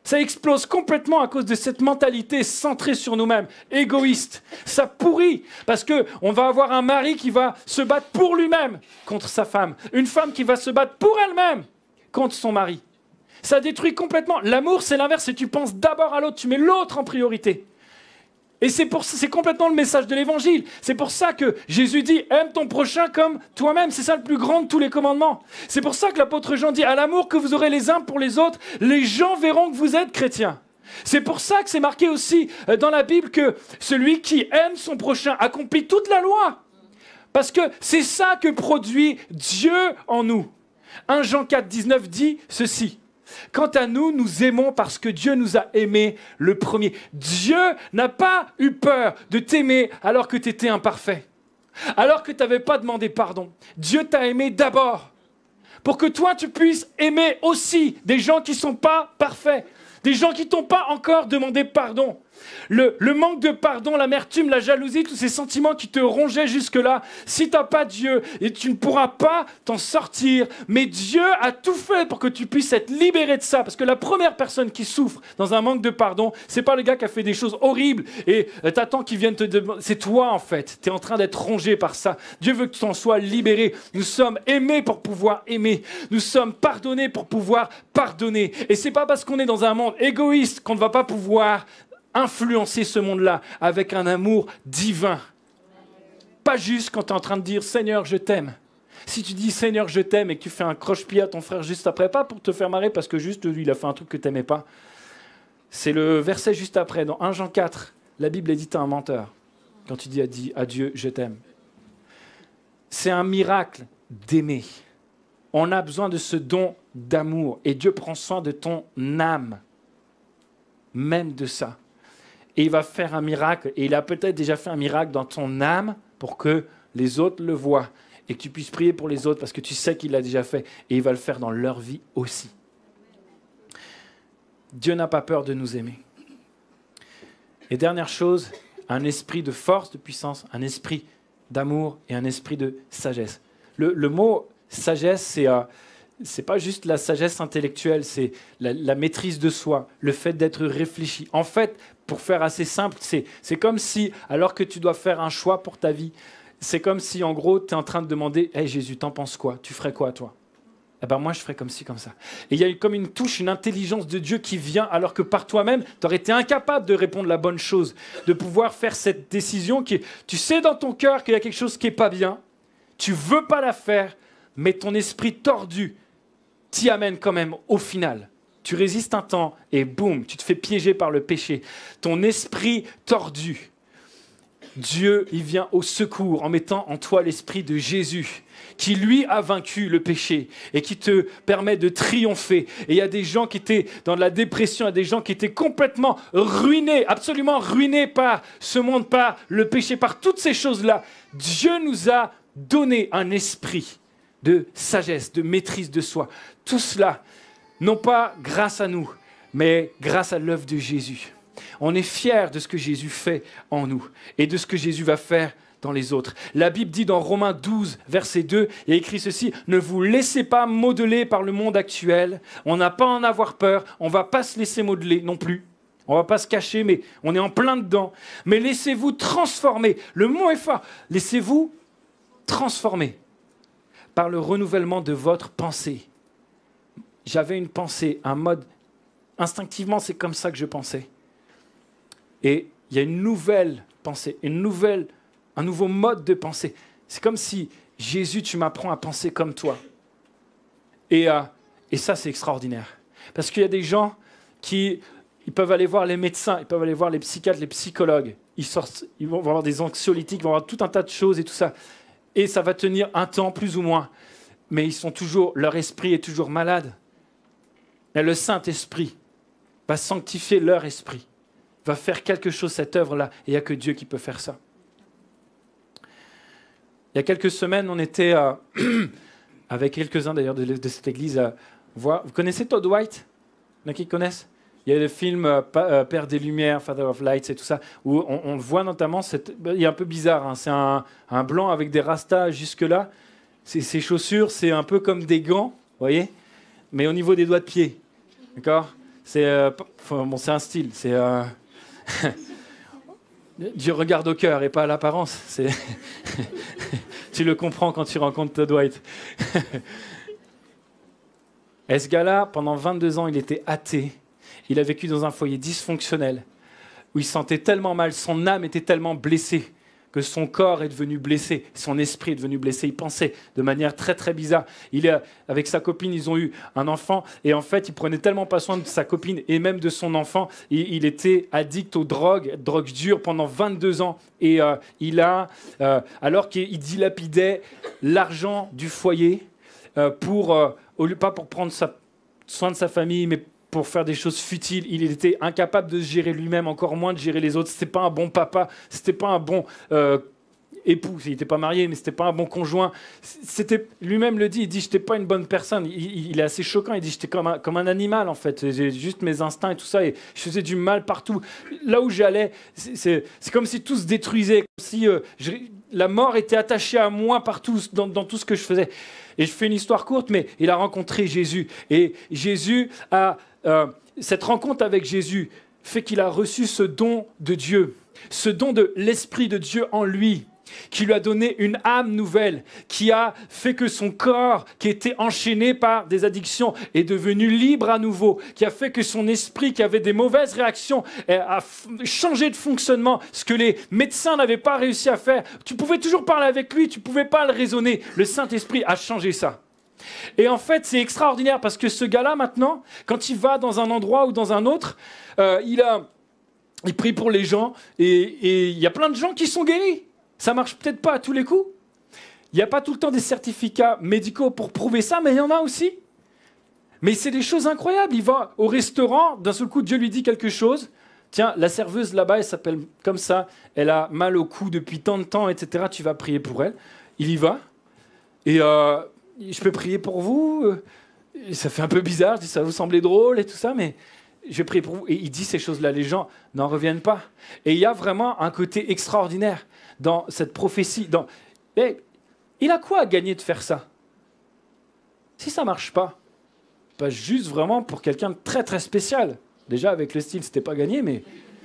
Ça explose complètement à cause de cette mentalité centrée sur nous-mêmes, égoïste. Ça pourrit parce qu'on va avoir un mari qui va se battre pour lui-même contre sa femme. Une femme qui va se battre pour elle-même contre son mari. Ça détruit complètement. L'amour, c'est l'inverse. C'est tu penses d'abord à l'autre, tu mets l'autre en priorité. Et c'est complètement le message de l'évangile. C'est pour ça que Jésus dit « Aime ton prochain comme toi-même ». C'est ça le plus grand de tous les commandements. C'est pour ça que l'apôtre Jean dit « À l'amour que vous aurez les uns pour les autres, les gens verront que vous êtes chrétiens ». C'est pour ça que c'est marqué aussi dans la Bible que celui qui aime son prochain accomplit toute la loi. Parce que c'est ça que produit Dieu en nous. 1 Jean 4, 19 dit ceci. Quant à nous, nous aimons parce que Dieu nous a aimés le premier. Dieu n'a pas eu peur de t'aimer alors que tu étais imparfait, alors que tu n'avais pas demandé pardon. Dieu t'a aimé d'abord pour que toi, tu puisses aimer aussi des gens qui ne sont pas parfaits, des gens qui ne t'ont pas encore demandé pardon. Le manque de pardon, l'amertume, la jalousie, tous ces sentiments qui te rongeaient jusque-là, si tu n'as pas Dieu, et tu ne pourras pas t'en sortir. Mais Dieu a tout fait pour que tu puisses être libéré de ça. Parce que la première personne qui souffre dans un manque de pardon, c'est pas le gars qui a fait des choses horribles et t'attends qu'il vienne te demander. C'est toi en fait. Tu es en train d'être rongé par ça. Dieu veut que tu en sois libéré. Nous sommes aimés pour pouvoir aimer. Nous sommes pardonnés pour pouvoir pardonner. Et c'est pas parce qu'on est dans un monde égoïste qu'on ne va pas pouvoir influencer ce monde-là avec un amour divin. Pas juste quand tu es en train de dire « Seigneur, je t'aime ». Si tu dis « Seigneur, je t'aime » et que tu fais un croche-pied à ton frère juste après, pas pour te faire marrer parce que juste lui, il a fait un truc que tu n'aimais pas. C'est le verset juste après, dans 1 Jean 4. La Bible est dit à un menteur quand tu dis à Dieu « Je t'aime ». C'est un miracle d'aimer. On a besoin de ce don d'amour et Dieu prend soin de ton âme, même de ça. Et il va faire un miracle, et il a peut-être déjà fait un miracle dans ton âme pour que les autres le voient et que tu puisses prier pour les autres parce que tu sais qu'il l'a déjà fait et il va le faire dans leur vie aussi. Dieu n'a pas peur de nous aimer. Et dernière chose, un esprit de force, de puissance, un esprit d'amour et un esprit de sagesse. Le mot sagesse, c'est pas juste la sagesse intellectuelle, c'est la maîtrise de soi, le fait d'être réfléchi. En fait, pour faire assez simple, c'est comme si, alors que tu dois faire un choix pour ta vie, c'est comme si, en gros, tu es en train de demander « Hey Jésus, t'en penses quoi? Tu ferais quoi, toi ?» Eh ben moi, je ferais comme ci, comme ça. Et il y a comme une touche, une intelligence de Dieu qui vient, alors que par toi-même, tu aurais été incapable de répondre la bonne chose, de pouvoir faire cette décision qui est, tu sais dans ton cœur qu'il y a quelque chose qui n'est pas bien, tu veux pas la faire, mais ton esprit tordu t'y amène quand même au final. Tu résistes un temps et boum, tu te fais piéger par le péché. Ton esprit tordu, Dieu, il vient au secours en mettant en toi l'esprit de Jésus, qui lui a vaincu le péché et qui te permet de triompher. Et il y a des gens qui étaient dans la dépression, il y a des gens qui étaient complètement ruinés, absolument ruinés par ce monde, par le péché, par toutes ces choses-là. Dieu nous a donné un esprit de sagesse, de maîtrise de soi. Tout cela, non pas grâce à nous, mais grâce à l'œuvre de Jésus. On est fiers de ce que Jésus fait en nous et de ce que Jésus va faire dans les autres. La Bible dit dans Romains 12, verset 2, il y a écrit ceci, « Ne vous laissez pas modeler par le monde actuel. On n'a pas à en avoir peur. On ne va pas se laisser modeler non plus. On ne va pas se cacher, mais on est en plein dedans. Mais laissez-vous transformer. » Le mot est fort. Laissez-vous transformer par le renouvellement de votre pensée. J'avais une pensée, un mode, instinctivement, c'est comme ça que je pensais. Et il y a une nouvelle pensée, un nouveau mode de pensée. C'est comme si, Jésus, tu m'apprends à penser comme toi. Et ça, c'est extraordinaire. Parce qu'il y a des gens qui ils peuvent aller voir les médecins, ils peuvent aller voir les psychiatres, les psychologues. Ils vont avoir des anxiolytiques, ils vont avoir tout un tas de choses et tout ça. Et ça va tenir un temps, plus ou moins. Mais leur esprit est toujours malade. Et le Saint-Esprit va sanctifier leur esprit, va faire quelque chose, cette œuvre-là. Et il n'y a que Dieu qui peut faire ça. Il y a quelques semaines, on était avec quelques-uns d'ailleurs de cette église à voir. Vous connaissez Todd White? Il y en a qui connaissent? Il y a le film Père des Lumières, Father of Lights et tout ça, où on voit notamment, il est un peu bizarre, hein, c'est un blanc avec des rastas jusque-là. Ses chaussures, c'est un peu comme des gants, vous voyez, mais au niveau des doigts de pied. D'accord? C'est c'est un style. C'est Dieu regarde au cœur et pas à l'apparence. Tu le comprends quand tu rencontres Dwight. Et ce gars-là, pendant 22 ans, il était athée. Il a vécu dans un foyer dysfonctionnel où il se sentait tellement mal, son âme était tellement blessée que son corps est devenu blessé, son esprit est devenu blessé. Il pensait de manière très très bizarre. Avec sa copine, ils ont eu un enfant et en fait, il prenait tellement pas soin de sa copine et même de son enfant. Il était addict aux drogues dures pendant 22 ans et alors qu'il dilapidait l'argent du foyer pas pour prendre soin de sa famille, mais pour faire des choses futiles. Il était incapable de se gérer lui-même, encore moins de gérer les autres. C'était pas un bon papa, c'était pas un bon époux. Il n'était pas marié, mais c'était pas un bon conjoint. Lui-même le dit, il dit, j'étais pas une bonne personne. Il est assez choquant, il dit, j'étais comme un animal en fait. J'ai juste mes instincts et tout ça, et je faisais du mal partout. Là où j'allais, c'est comme si tout se détruisait, comme si la mort était attachée à moi partout, dans tout ce que je faisais. Et je fais une histoire courte, mais il a rencontré Jésus. Et Jésus cette rencontre avec Jésus fait qu'il a reçu ce don de Dieu, ce don de l'Esprit de Dieu en lui, qui lui a donné une âme nouvelle, qui a fait que son corps, qui était enchaîné par des addictions, est devenu libre à nouveau, qui a fait que son esprit, qui avait des mauvaises réactions, a changé de fonctionnement, ce que les médecins n'avaient pas réussi à faire. Tu pouvais toujours parler avec lui, tu ne pouvais pas le raisonner. Le Saint-Esprit a changé ça. Et en fait, c'est extraordinaire parce que ce gars-là, maintenant, quand il va dans un endroit ou dans un autre, il prie pour les gens et il y a plein de gens qui sont guéris. Ça marche peut-être pas à tous les coups. Il n'y a pas tout le temps des certificats médicaux pour prouver ça, mais il y en a aussi. Mais c'est des choses incroyables. Il va au restaurant, d'un seul coup, Dieu lui dit quelque chose. Tiens, la serveuse là-bas, elle s'appelle comme ça. Elle a mal au cou depuis tant de temps, etc. Tu vas prier pour elle. Il y va. Et je peux prier pour vous. Ça fait un peu bizarre. Je dis, ça vous semblait drôle et tout ça, mais je vais prier pour vous. Et il dit ces choses-là. Les gens n'en reviennent pas. Et il y a vraiment un côté extraordinaire dans cette prophétie. Il a quoi à gagner de faire ça? Si ça ne marche pas juste vraiment pour quelqu'un de très très spécial. Déjà avec le style, c'était pas gagné, mais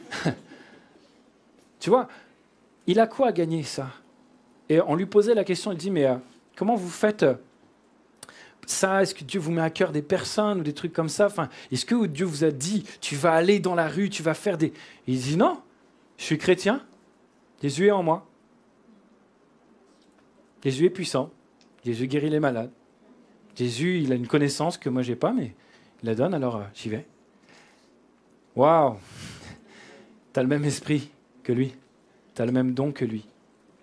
tu vois, il a quoi à gagner ça? Et on lui posait la question, il dit, mais comment vous faites ça? Est-ce que Dieu vous met à cœur des personnes ou des trucs comme ça? Enfin, est-ce que Dieu vous a dit, tu vas aller dans la rue, tu vas faire des... Il dit, non, je suis chrétien, Jésus est en moi. Jésus est puissant, Jésus guérit les malades. Jésus, il a une connaissance que moi j'ai pas, mais il la donne, alors j'y vais. Waouh! Tu as le même esprit que lui, tu as le même don que lui.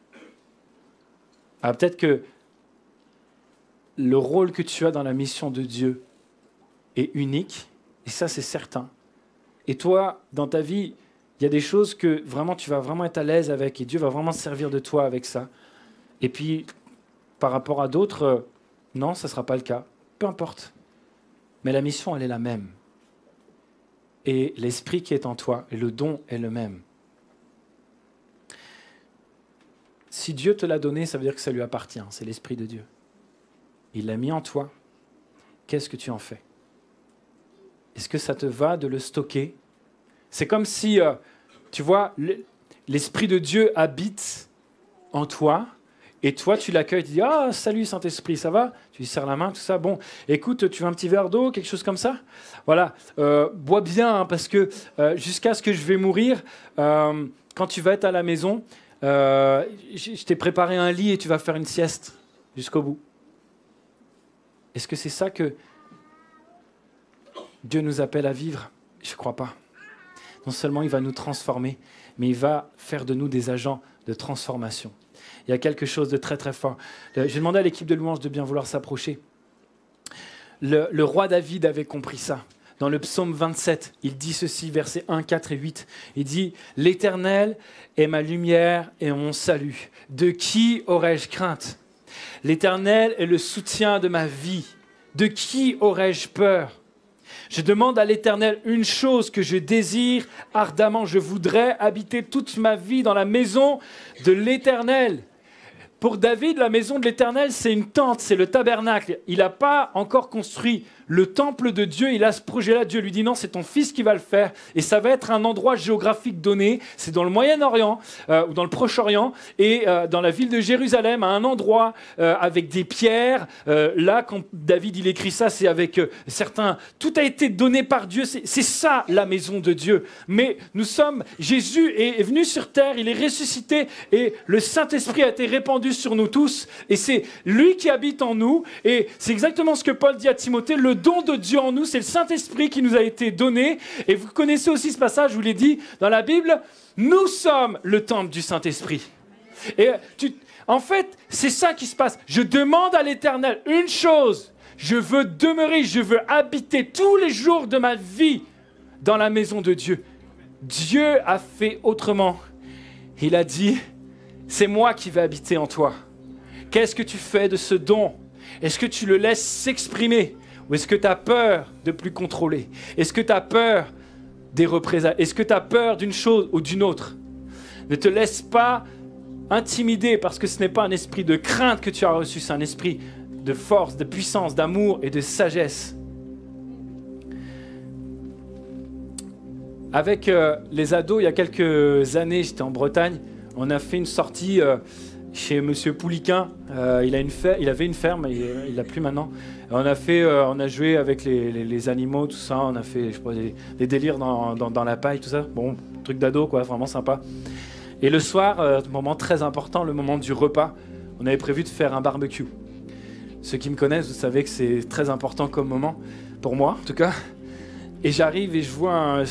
Ah, peut-être que le rôle que tu as dans la mission de Dieu est unique, et ça c'est certain. Et toi, dans ta vie, il y a des choses que vraiment tu vas vraiment être à l'aise avec, et Dieu va vraiment se servir de toi avec ça. Et puis, par rapport à d'autres, non, ça ne sera pas le cas. Peu importe. Mais la mission, elle est la même. Et l'esprit qui est en toi, et le don est le même. Si Dieu te l'a donné, ça veut dire que ça lui appartient. C'est l'esprit de Dieu. Il l'a mis en toi. Qu'est-ce que tu en fais? Est-ce que ça te va de le stocker? C'est comme si, tu vois, l'esprit de Dieu habite en toi. Et toi, tu l'accueilles, tu dis « Ah, salut Saint-Esprit, ça va ?» Tu lui serres la main, tout ça. « Bon, écoute, tu veux un petit verre d'eau, quelque chose comme ça ?» Voilà, bois bien, hein, parce que jusqu'à ce que je vais mourir, quand tu vas être à la maison, je t'ai préparé un lit et tu vas faire une sieste jusqu'au bout. Est-ce que c'est ça que Dieu nous appelle à vivre? Je ne crois pas. Non seulement il va nous transformer, mais il va faire de nous des agents de transformation. Il y a quelque chose de très très fort. J'ai demandé à l'équipe de louange de bien vouloir s'approcher. Le roi David avait compris ça. Dans le psaume 27, il dit ceci, versets 1, 4 et 8. Il dit « L'Éternel est ma lumière et mon salut. De qui aurais-je crainte? L'Éternel est le soutien de ma vie. De qui aurais-je peur? Je demande à l'Éternel une chose que je désire ardemment. Je voudrais habiter toute ma vie dans la maison de l'Éternel. pour David, la maison de l'Éternel, c'est une tente, c'est le tabernacle. Il n'a pas encore construit le temple de Dieu, il a ce projet-là. Dieu lui dit non, c'est ton fils qui va le faire. Et ça va être un endroit géographique donné. C'est dans le Moyen-Orient ou dans le Proche-Orient et dans la ville de Jérusalem, à un endroit avec des pierres. Là, quand David il écrit ça, c'est avec certains... Tout a été donné par Dieu. C'est ça la maison de Dieu. Mais Jésus est venu sur terre, il est ressuscité et le Saint-Esprit a été répandu sur nous tous. Et c'est lui qui habite en nous. Et c'est exactement ce que Paul dit à Timothée. Le don de Dieu en nous, c'est le Saint-Esprit qui nous a été donné. Et vous connaissez aussi ce passage, je vous l'ai dit, dans la Bible, nous sommes le temple du Saint-Esprit. Et en fait, c'est ça qui se passe. Je demande à l'Éternel une chose, je veux demeurer, je veux habiter tous les jours de ma vie dans la maison de Dieu. Dieu a fait autrement. Il a dit, c'est moi qui vais habiter en toi. Qu'est-ce que tu fais de ce don? Est-ce que tu le laisses s'exprimer? Ou est-ce que tu as peur de plus contrôler? Est-ce que tu as peur des représailles? Est-ce que tu as peur d'une chose ou d'une autre? Ne te laisse pas intimider parce que ce n'est pas un esprit de crainte que tu as reçu, c'est un esprit de force, de puissance, d'amour et de sagesse. Avec les ados, il y a quelques années, j'étais en Bretagne, on a fait une sortie chez Monsieur Pouliquin. Il avait une ferme, il l'a plus maintenant. On a joué avec les animaux, tout ça. On a fait, je sais pas, des délires dans la paille, tout ça. Bon, truc d'ado, quoi, vraiment sympa. Et le soir, moment très important, le moment du repas, on avait prévu de faire un barbecue. Ceux qui me connaissent, vous savez que c'est très important comme moment, pour moi en tout cas. Et j'arrive et je vois un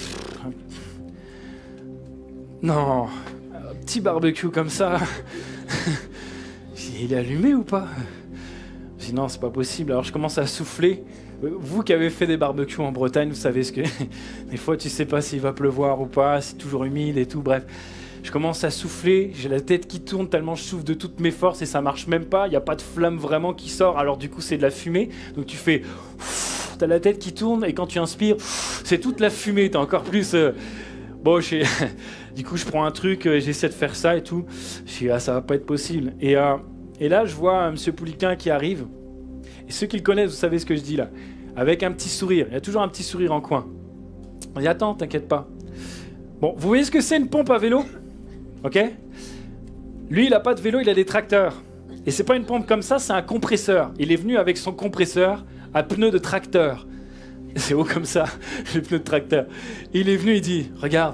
petit barbecue comme ça. Il est allumé ou pas? Je dis non, c'est pas possible. Alors je commence à souffler. Vous qui avez fait des barbecues en Bretagne, vous savez ce que... Des fois, tu sais pas s'il va pleuvoir ou pas, c'est toujours humide et tout, bref. Je commence à souffler, j'ai la tête qui tourne tellement je souffle de toutes mes forces et ça marche même pas. Il n'y a pas de flamme vraiment qui sort, alors du coup c'est de la fumée. Donc tu fais... T'as la tête qui tourne et quand tu inspires, c'est toute la fumée. T'as encore plus... Bon, du coup je prends un truc, j'essaie de faire ça et tout. Je dis ça va pas être possible. Et là je vois Monsieur Pouliquin qui arrive. Et ceux qui le connaissent, vous savez ce que je dis là. Avec un petit sourire, il y a toujours un petit sourire en coin. On dit attends, t'inquiète pas. Bon, vous voyez ce que c'est une pompe à vélo? Ok? Lui, il n'a pas de vélo, il a des tracteurs. Et c'est pas une pompe comme ça, c'est un compresseur. Il est venu avec son compresseur à pneus de tracteur. C'est haut comme ça, les pneus de tracteur. Il est venu, il dit, regarde.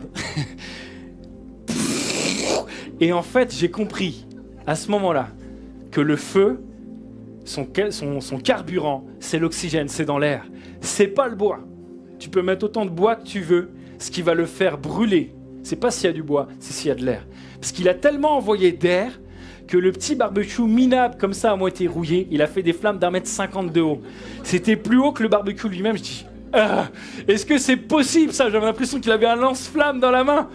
Et en fait, j'ai compris, à ce moment-là, que le feu, son carburant, c'est l'oxygène, c'est dans l'air. C'est pas le bois. Tu peux mettre autant de bois que tu veux. Ce qui va le faire brûler, c'est pas s'il y a du bois, c'est s'il y a de l'air. Parce qu'il a tellement envoyé d'air que le petit barbecue minable comme ça à moitié rouillé, il a fait des flammes d'1,50 m de haut. C'était plus haut que le barbecue lui-même. Je dis, est-ce que c'est possible ça? J'avais l'impression qu'il avait un lance-flamme dans la main.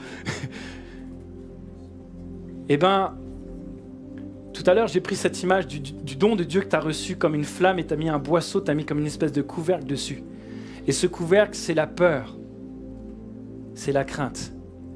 Eh ben, tout à l'heure, j'ai pris cette image du don de Dieu que tu as reçu comme une flamme et tu as mis un boisseau, tu as mis comme une espèce de couvercle dessus. Et ce couvercle, c'est la peur. C'est la crainte.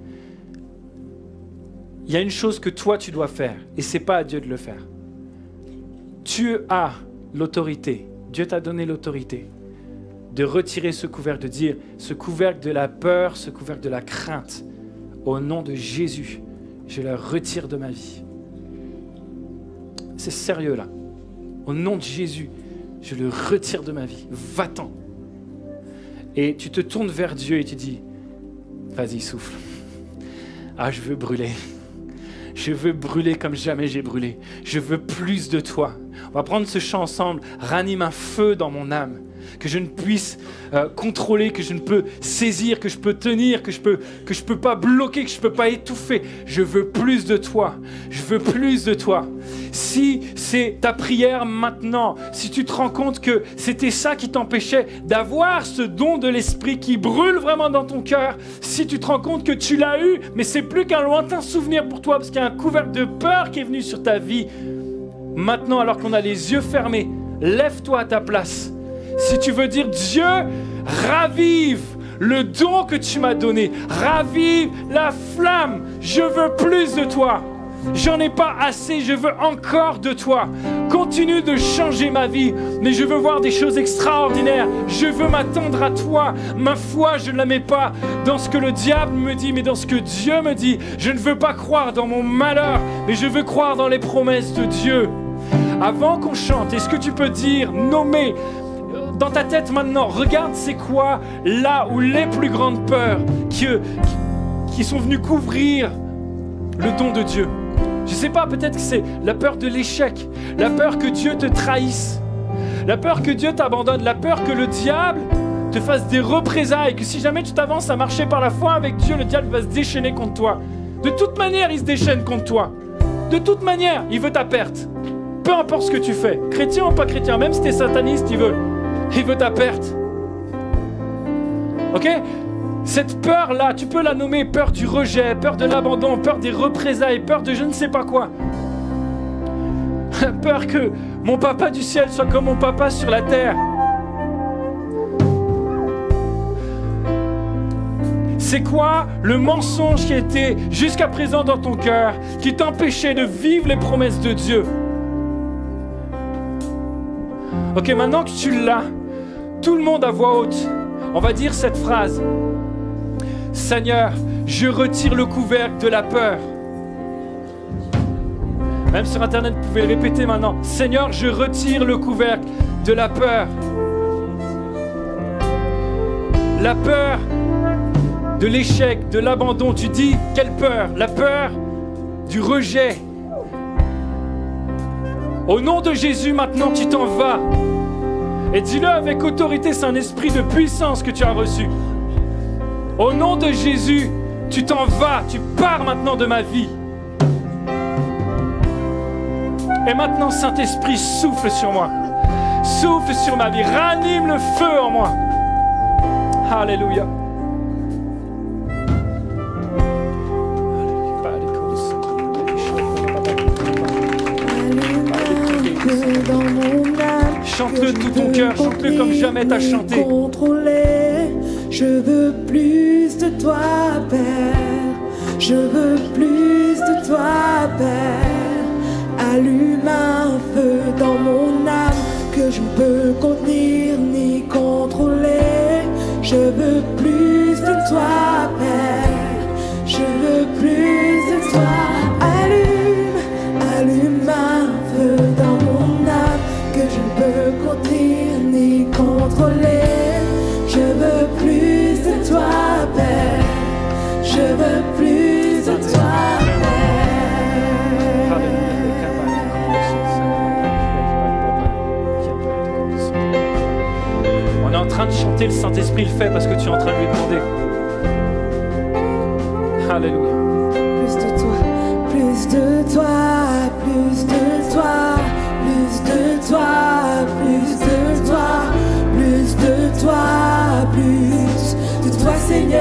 Il y a une chose que toi tu dois faire et c'est pas à Dieu de le faire. Tu as l'autorité, Dieu t'a donné l'autorité de retirer ce couvercle, de dire ce couvercle de la peur, ce couvercle de la crainte, au nom de Jésus, je le retire de ma vie. C'est sérieux là. Au nom de Jésus, je le retire de ma vie. Va-t'en. Et tu te tournes vers Dieu et tu dis, vas-y, souffle. Ah, je veux brûler. Je veux brûler comme jamais j'ai brûlé. Je veux plus de toi. On va prendre ce chant ensemble. Ranime un feu dans mon âme. Que je ne puisse contrôler, que je ne peux saisir, que je peux tenir, que je peux pas bloquer, que je peux pas étouffer. Je veux plus de toi. Je veux plus de toi. Si c'est ta prière maintenant, si tu te rends compte que c'était ça qui t'empêchait d'avoir ce don de l'esprit qui brûle vraiment dans ton cœur, si tu te rends compte que tu l'as eu, mais c'est plus qu'un lointain souvenir pour toi parce qu'il y a un couvercle de peur qui est venu sur ta vie, maintenant alors qu'on a les yeux fermés, lève-toi à ta place. Si tu veux dire Dieu, ravive le don que tu m'as donné, ravive la flamme, je veux plus de toi. j'en ai pas assez, je veux encore de toi. Continue de changer ma vie, mais je veux voir des choses extraordinaires. Je veux m'attendre à toi. Ma foi, je ne la mets pas dans ce que le diable me dit, mais dans ce que Dieu me dit. Je ne veux pas croire dans mon malheur, mais je veux croire dans les promesses de Dieu. Avant qu'on chante, est-ce que tu peux dire, nommer dans ta tête maintenant, regarde c'est quoi là où les plus grandes peurs qui sont venues couvrir le don de Dieu. Je ne sais pas, peut-être que c'est la peur de l'échec, la peur que Dieu te trahisse, la peur que Dieu t'abandonne, la peur que le diable te fasse des représailles, que si jamais tu t'avances à marcher par la foi avec Dieu, le diable va se déchaîner contre toi. De toute manière, il se déchaîne contre toi. De toute manière, il veut ta perte. Peu importe ce que tu fais, chrétien ou pas chrétien, même si tu es sataniste, il veut ta perte. Ok? Cette peur-là, tu peux la nommer peur du rejet, peur de l'abandon, peur des représailles, peur de je ne sais pas quoi. Peur que mon papa du ciel soit comme mon papa sur la terre. C'est quoi le mensonge qui était jusqu'à présent dans ton cœur, qui t'empêchait de vivre les promesses de Dieu? Ok, maintenant que tu l'as, tout le monde à voix haute, on va dire cette phrase. Seigneur, je retire le couvercle de la peur. Même sur Internet, vous pouvez le répéter maintenant. Seigneur, je retire le couvercle de la peur. La peur de l'échec, de l'abandon. Tu dis, quelle peur? La peur du rejet. Au nom de Jésus, maintenant, tu t'en vas. Et dis-le avec autorité, c'est un esprit de puissance que tu as reçu. Au nom de Jésus, tu t'en vas, tu pars maintenant de ma vie. Et maintenant, Saint-Esprit, souffle sur moi. Souffle sur ma vie, ranime le feu en moi. Alléluia. Chante-le de tout ton cœur, chante-le comme jamais t'as chanté. Je veux plus de toi, Père. Je veux plus de toi, Père. Allume un feu dans mon âme que je ne peux contenir ni contrôler. Je veux plus de toi, Père. Je veux plus de toi. Allume un feu dans mon âme que je ne peux contenir ni contrôler. Je veux plus de toi, Père. Je veux plus de toi, Père. On est en train de chanter, le Saint-Esprit le fait parce que tu es en train de lui demander. Alléluia. Plus de toi, plus de toi, plus de toi, plus de toi, plus de toi, plus de toi, plus de toi, Seigneur.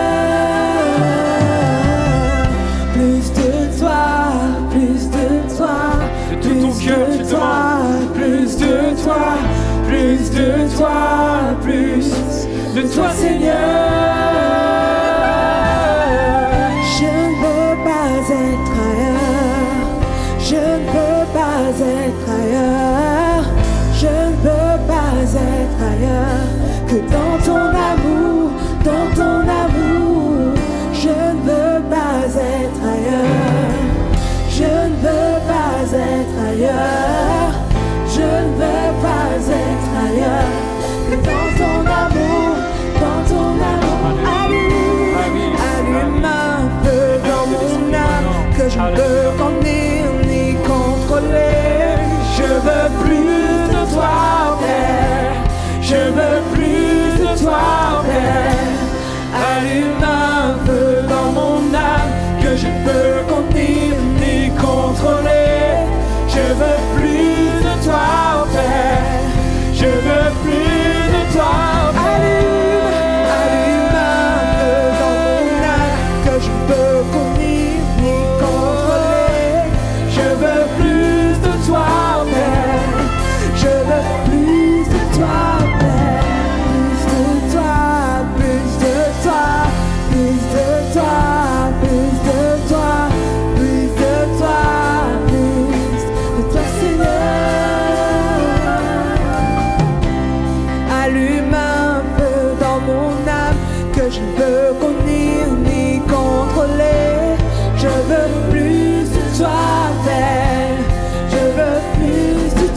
Plus de toi, plus de toi, de tout ton cœur, tu demandes plus de toi, plus de toi, plus de toi, Seigneur. Je ne veux pas être ailleurs, je ne veux pas être ailleurs, je ne veux pas être ailleurs que dans ton amour, dans ton amour. Je ne veux pas être ailleurs, je ne veux pas être ailleurs, je ne veux pas être ailleurs que dans ton amour, dans ton amour. Allume un feu dans mon âme que je ne peux contenir ni contrôler. Je veux plus de toi, Père. Je veux plus de toi, Père. Allume un feu dans mon âme que je ne peux contenir ni contrôler. Je veux plus de toi, Père. Je veux plus de toi, Père. Allume un feu dans mon âme que je ne peux contenir ni contrôler. Je veux plus de toi, Père. Je veux plus de toi, Père. Plus de toi, plus de toi, plus de toi, plus de toi, plus de toi,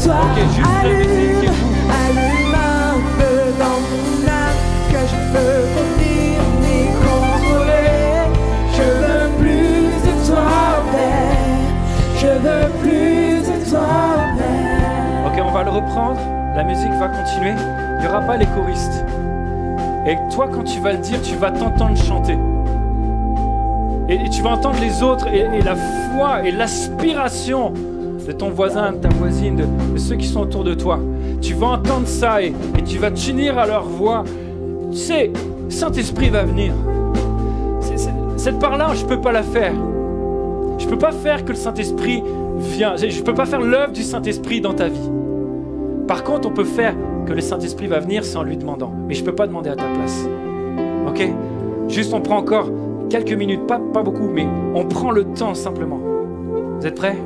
de toi. Ok, juste la musique et vous. Allume un feu dans mon âme que je peux contenir ni contrôler. Je veux plus de toi, Père. Je veux plus de toi, Père. Ok, on va le reprendre. La musique va continuer. Il n'y aura pas les choristes. Et toi, quand tu vas le dire, tu vas t'entendre chanter. Et tu vas entendre les autres et la foi et l'aspiration de ton voisin, de ta voisine, de ceux qui sont autour de toi. Tu vas entendre ça et tu vas t'unir à leur voix. Tu sais, Saint-Esprit va venir. Cette part-là, je ne peux pas la faire. Je ne peux pas faire que le Saint-Esprit vienne. Je ne peux pas faire l'œuvre du Saint-Esprit dans ta vie. Par contre, on peut faire que le Saint-Esprit va venir, c'est en lui demandant. Mais je ne peux pas demander à ta place. Ok? Juste, on prend encore quelques minutes, pas beaucoup, mais on prend le temps simplement. Vous êtes prêts?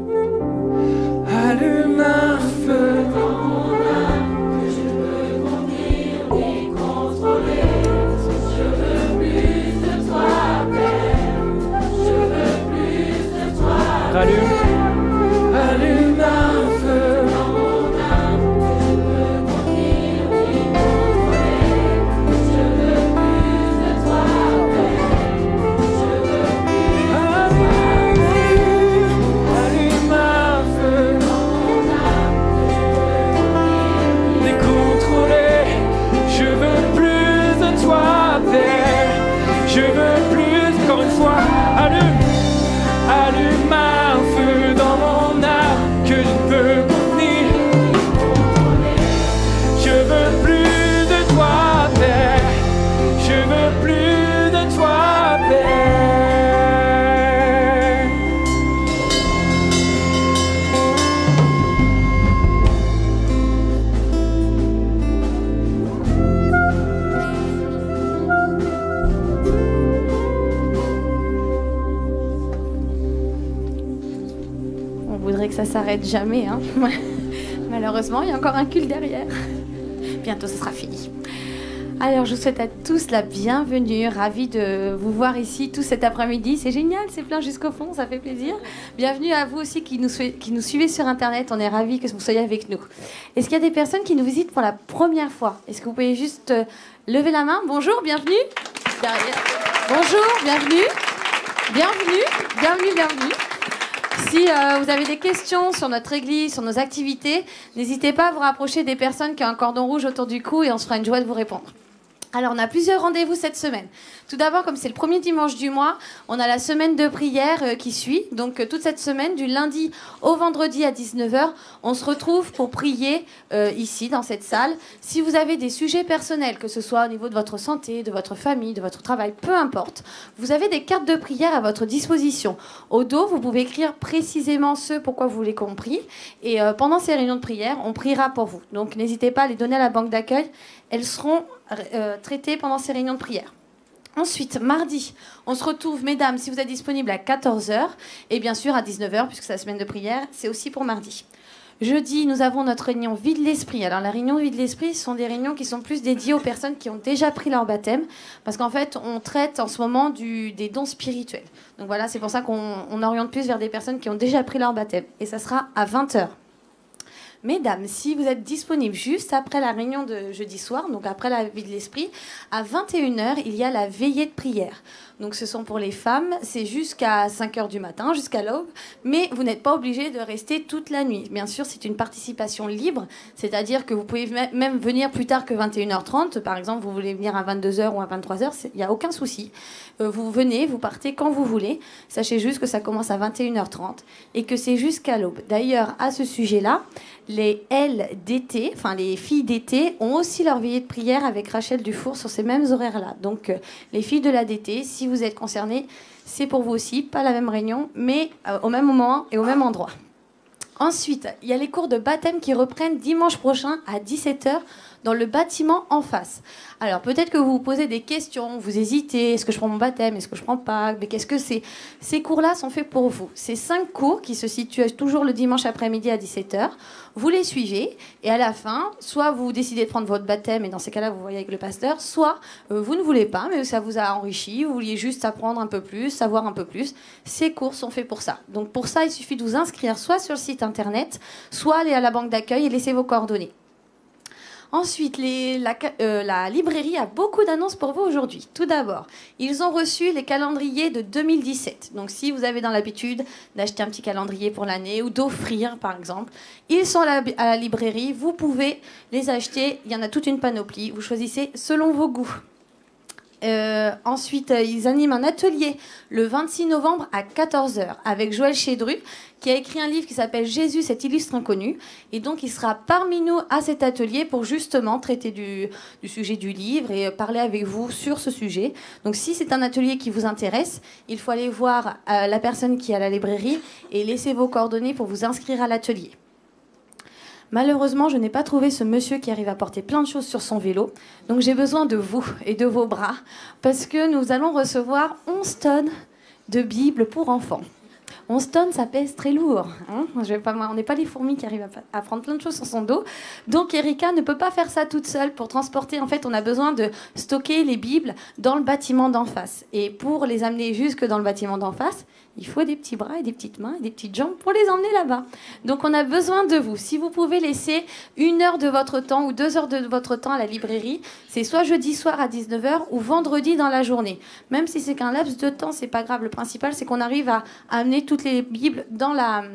Allume un feu dans mon âme que je peux contenir et contrôler. Je veux plus de toi, Père. Je veux plus de toi. Allume un feu dans mon âme que je peux contenir et contrôler. Je veux plus de toi, Père. Je veux plus de toi. Allume un feu. Je veux plus de toi, Père. Je veux plus, encore une fois. Allume un feu dans mon âme que je ne peux contenir. Je veux plus de toi, Père. Je veux plus de toi, Père. Que ça s'arrête jamais, hein. Malheureusement, il y a encore un culte derrière. Bientôt, ce sera fini. Alors, je vous souhaite à tous la bienvenue. Ravie de vous voir ici tout cet après-midi. C'est génial, c'est plein jusqu'au fond, ça fait plaisir. Bienvenue à vous aussi qui nous suivez sur Internet. On est ravis que vous soyez avec nous. Est-ce qu'il y a des personnes qui nous visitent pour la première fois? Est-ce que vous pouvez juste lever la main? Bonjour, bienvenue. Derrière. Bonjour, bienvenue. Bienvenue. Si vous avez des questions sur notre église, sur nos activités, n'hésitez pas à vous rapprocher des personnes qui ont un cordon rouge autour du cou et on se fera une joie de vous répondre. Alors, on a plusieurs rendez-vous cette semaine. Tout d'abord, comme c'est le premier dimanche du mois, on a la semaine de prière qui suit. Donc, toute cette semaine, du lundi au vendredi à 19h, on se retrouve pour prier ici, dans cette salle. Si vous avez des sujets personnels, que ce soit au niveau de votre santé, de votre famille, de votre travail, peu importe, vous avez des cartes de prière à votre disposition. Au dos, vous pouvez écrire précisément ce pourquoi vous voulez qu'on prie. Et pendant ces réunions de prière, on priera pour vous. Donc, n'hésitez pas à les donner à la banque d'accueil. Elles seront traitées pendant ces réunions de prière. Ensuite, mardi, on se retrouve, mesdames, si vous êtes disponibles à 14h et bien sûr à 19h, puisque c'est la semaine de prière, c'est aussi pour mardi. Jeudi, nous avons notre réunion Vie de l'Esprit. Alors, la réunion Vie de l'Esprit, ce sont des réunions qui sont plus dédiées aux personnes qui ont déjà pris leur baptême, parce qu'en fait, on traite en ce moment des dons spirituels. Donc voilà, c'est pour ça qu'on oriente plus vers des personnes qui ont déjà pris leur baptême. Et ça sera à 20h. Mesdames, si vous êtes disponibles juste après la réunion de jeudi soir, donc après la vie de l'esprit, à 21h, il y a la veillée de prière. Donc ce sont pour les femmes, c'est jusqu'à 5h du matin, jusqu'à l'aube, mais vous n'êtes pas obligés de rester toute la nuit. Bien sûr, c'est une participation libre, c'est-à-dire que vous pouvez même venir plus tard que 21h30. Par exemple, vous voulez venir à 22h ou à 23h, il n'y a aucun souci. Vous venez, vous partez quand vous voulez. Sachez juste que ça commence à 21h30 et que c'est jusqu'à l'aube. D'ailleurs, à ce sujet-là, les LDT, enfin les filles d'été, ont aussi leur veillée de prière avec Rachel Dufour sur ces mêmes horaires-là. Donc, les filles de l'ADT, si vous êtes concernés, c'est pour vous aussi, pas la même réunion, mais au même moment et au même endroit. Ensuite, il y a les cours de baptême qui reprennent dimanche prochain à 17h dans le bâtiment en face. Alors peut-être que vous vous posez des questions, vous hésitez, est-ce que je prends mon baptême, est-ce que je prends pas, mais qu'est-ce que c'est? Ces cours-là sont faits pour vous. C'est 5 cours qui se situent toujours le dimanche après-midi à 17h. Vous les suivez et à la fin, soit vous décidez de prendre votre baptême et dans ces cas-là vous voyez avec le pasteur, soit vous ne voulez pas mais ça vous a enrichi, vous vouliez juste apprendre un peu plus, savoir un peu plus. Ces cours sont faits pour ça. Donc pour ça, il suffit de vous inscrire soit sur le site internet, soit aller à la banque d'accueil et laisser vos coordonnées. Ensuite, la librairie a beaucoup d'annonces pour vous aujourd'hui. Tout d'abord, ils ont reçu les calendriers de 2017. Donc, si vous avez dans l'habitude d'acheter un petit calendrier pour l'année ou d'offrir, par exemple, ils sont à la librairie. Vous pouvez les acheter. Il y en a toute une panoplie. Vous choisissez selon vos goûts. Ensuite, ils animent un atelier le 26 novembre à 14h avec Joël Chédru qui a écrit un livre qui s'appelle Jésus, cet illustre inconnu. Et donc, il sera parmi nous à cet atelier pour justement traiter du sujet du livre et parler avec vous sur ce sujet. Donc, si c'est un atelier qui vous intéresse, il faut aller voir la personne qui est à la librairie et laisser vos coordonnées pour vous inscrire à l'atelier. Malheureusement, je n'ai pas trouvé ce monsieur qui arrive à porter plein de choses sur son vélo. Donc j'ai besoin de vous et de vos bras parce que nous allons recevoir 11 tonnes de Bible pour enfants. 11 tonnes, ça pèse très lourd. Hein, on n'est pas les fourmis qui arrivent à prendre plein de choses sur son dos. Donc Erika ne peut pas faire ça toute seule pour transporter. En fait, on a besoin de stocker les Bibles dans le bâtiment d'en face. Et pour les amener jusque dans le bâtiment d'en face, il faut des petits bras et des petites mains et des petites jambes pour les emmener là-bas. Donc on a besoin de vous. Si vous pouvez laisser 1 heure de votre temps ou 2 heures de votre temps à la librairie, c'est soit jeudi soir à 19h ou vendredi dans la journée. Même si c'est qu'un laps de temps, c'est pas grave. Le principal, c'est qu'on arrive à amener toutes les Bibles dans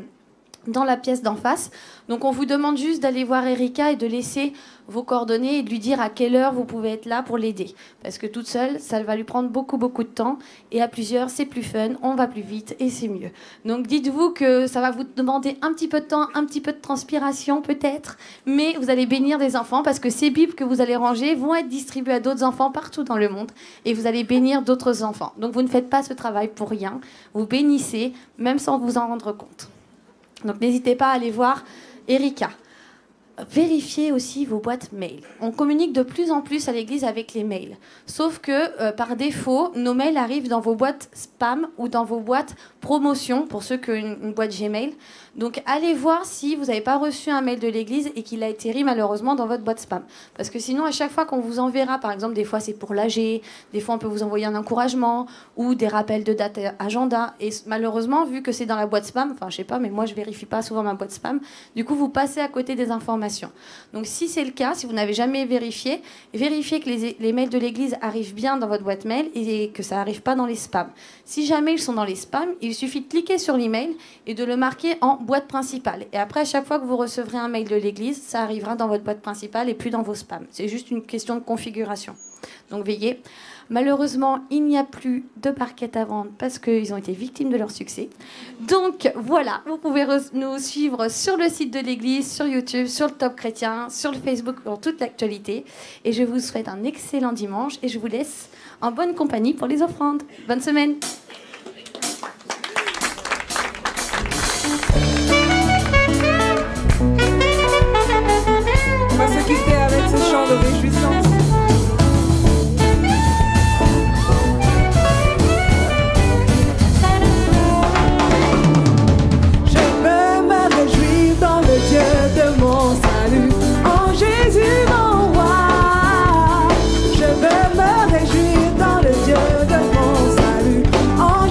la pièce d'en face. Donc on vous demande juste d'aller voir Erika et de laisser vos coordonnées et de lui dire à quelle heure vous pouvez être là pour l'aider. Parce que toute seule, ça va lui prendre beaucoup de temps. Et à plusieurs, c'est plus fun, on va plus vite et c'est mieux. Donc dites-vous que ça va vous demander un petit peu de temps, un petit peu de transpiration peut-être. Mais vous allez bénir des enfants parce que ces Bibles que vous allez ranger vont être distribuées à d'autres enfants partout dans le monde. Et vous allez bénir d'autres enfants. Donc vous ne faites pas ce travail pour rien. Vous bénissez même sans vous en rendre compte. Donc n'hésitez pas à aller voir Erika. Vérifiez aussi vos boîtes mail. On communique de plus en plus à l'église avec les mails. Sauf que par défaut, nos mails arrivent dans vos boîtes spam ou dans vos boîtes promotion pour ceux qui ont une boîte Gmail. Donc allez voir si vous n'avez pas reçu un mail de l'église et qu'il a atterri malheureusement dans votre boîte spam. Parce que sinon, à chaque fois qu'on vous enverra, par exemple, des fois c'est pour l'AG, des fois on peut vous envoyer un encouragement ou des rappels de date agenda. Et malheureusement, vu que c'est dans la boîte spam, enfin je sais pas, mais moi je vérifie pas souvent ma boîte spam, du coup vous passez à côté des informations. Donc si c'est le cas, si vous n'avez jamais vérifié, vérifiez que les mails de l'église arrivent bien dans votre boîte mail et que ça n'arrive pas dans les spams. Si jamais ils sont dans les spams, il suffit de cliquer sur l'email et de le marquer en boîte principale. Et après, à chaque fois que vous recevrez un mail de l'église, ça arrivera dans votre boîte principale et plus dans vos spams. C'est juste une question de configuration. Donc veillez. Malheureusement, il n'y a plus de barquettes à vendre parce qu'ils ont été victimes de leur succès. Donc voilà, vous pouvez nous suivre sur le site de l'église, sur YouTube, sur le Top Chrétien, sur le Facebook pour toute l'actualité. Et je vous souhaite un excellent dimanche et je vous laisse en bonne compagnie pour les offrandes. Bonne semaine. On va se quitter avec ce chant de réjouissance. Dieu de mon salut, en Jésus mon roi. Je veux me réjouir dans le Dieu de mon salut, en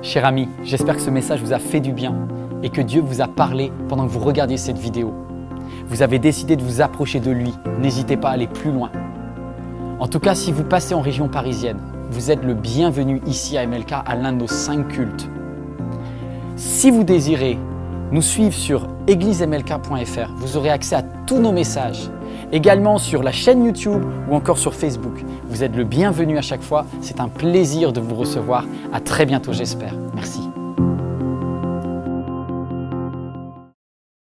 Cher ami, j'espère que ce message vous a fait du bien et que Dieu vous a parlé pendant que vous regardiez cette vidéo. Vous avez décidé de vous approcher de lui, n'hésitez pas à aller plus loin. En tout cas, si vous passez en région parisienne, vous êtes le bienvenu ici à MLK à l'un de nos 5 cultes. Si vous désirez nous suivre sur églisemlk.fr, vous aurez accès à tous nos messages, également sur la chaîne YouTube ou encore sur Facebook. Vous êtes le bienvenu à chaque fois, c'est un plaisir de vous recevoir. À très bientôt, j'espère.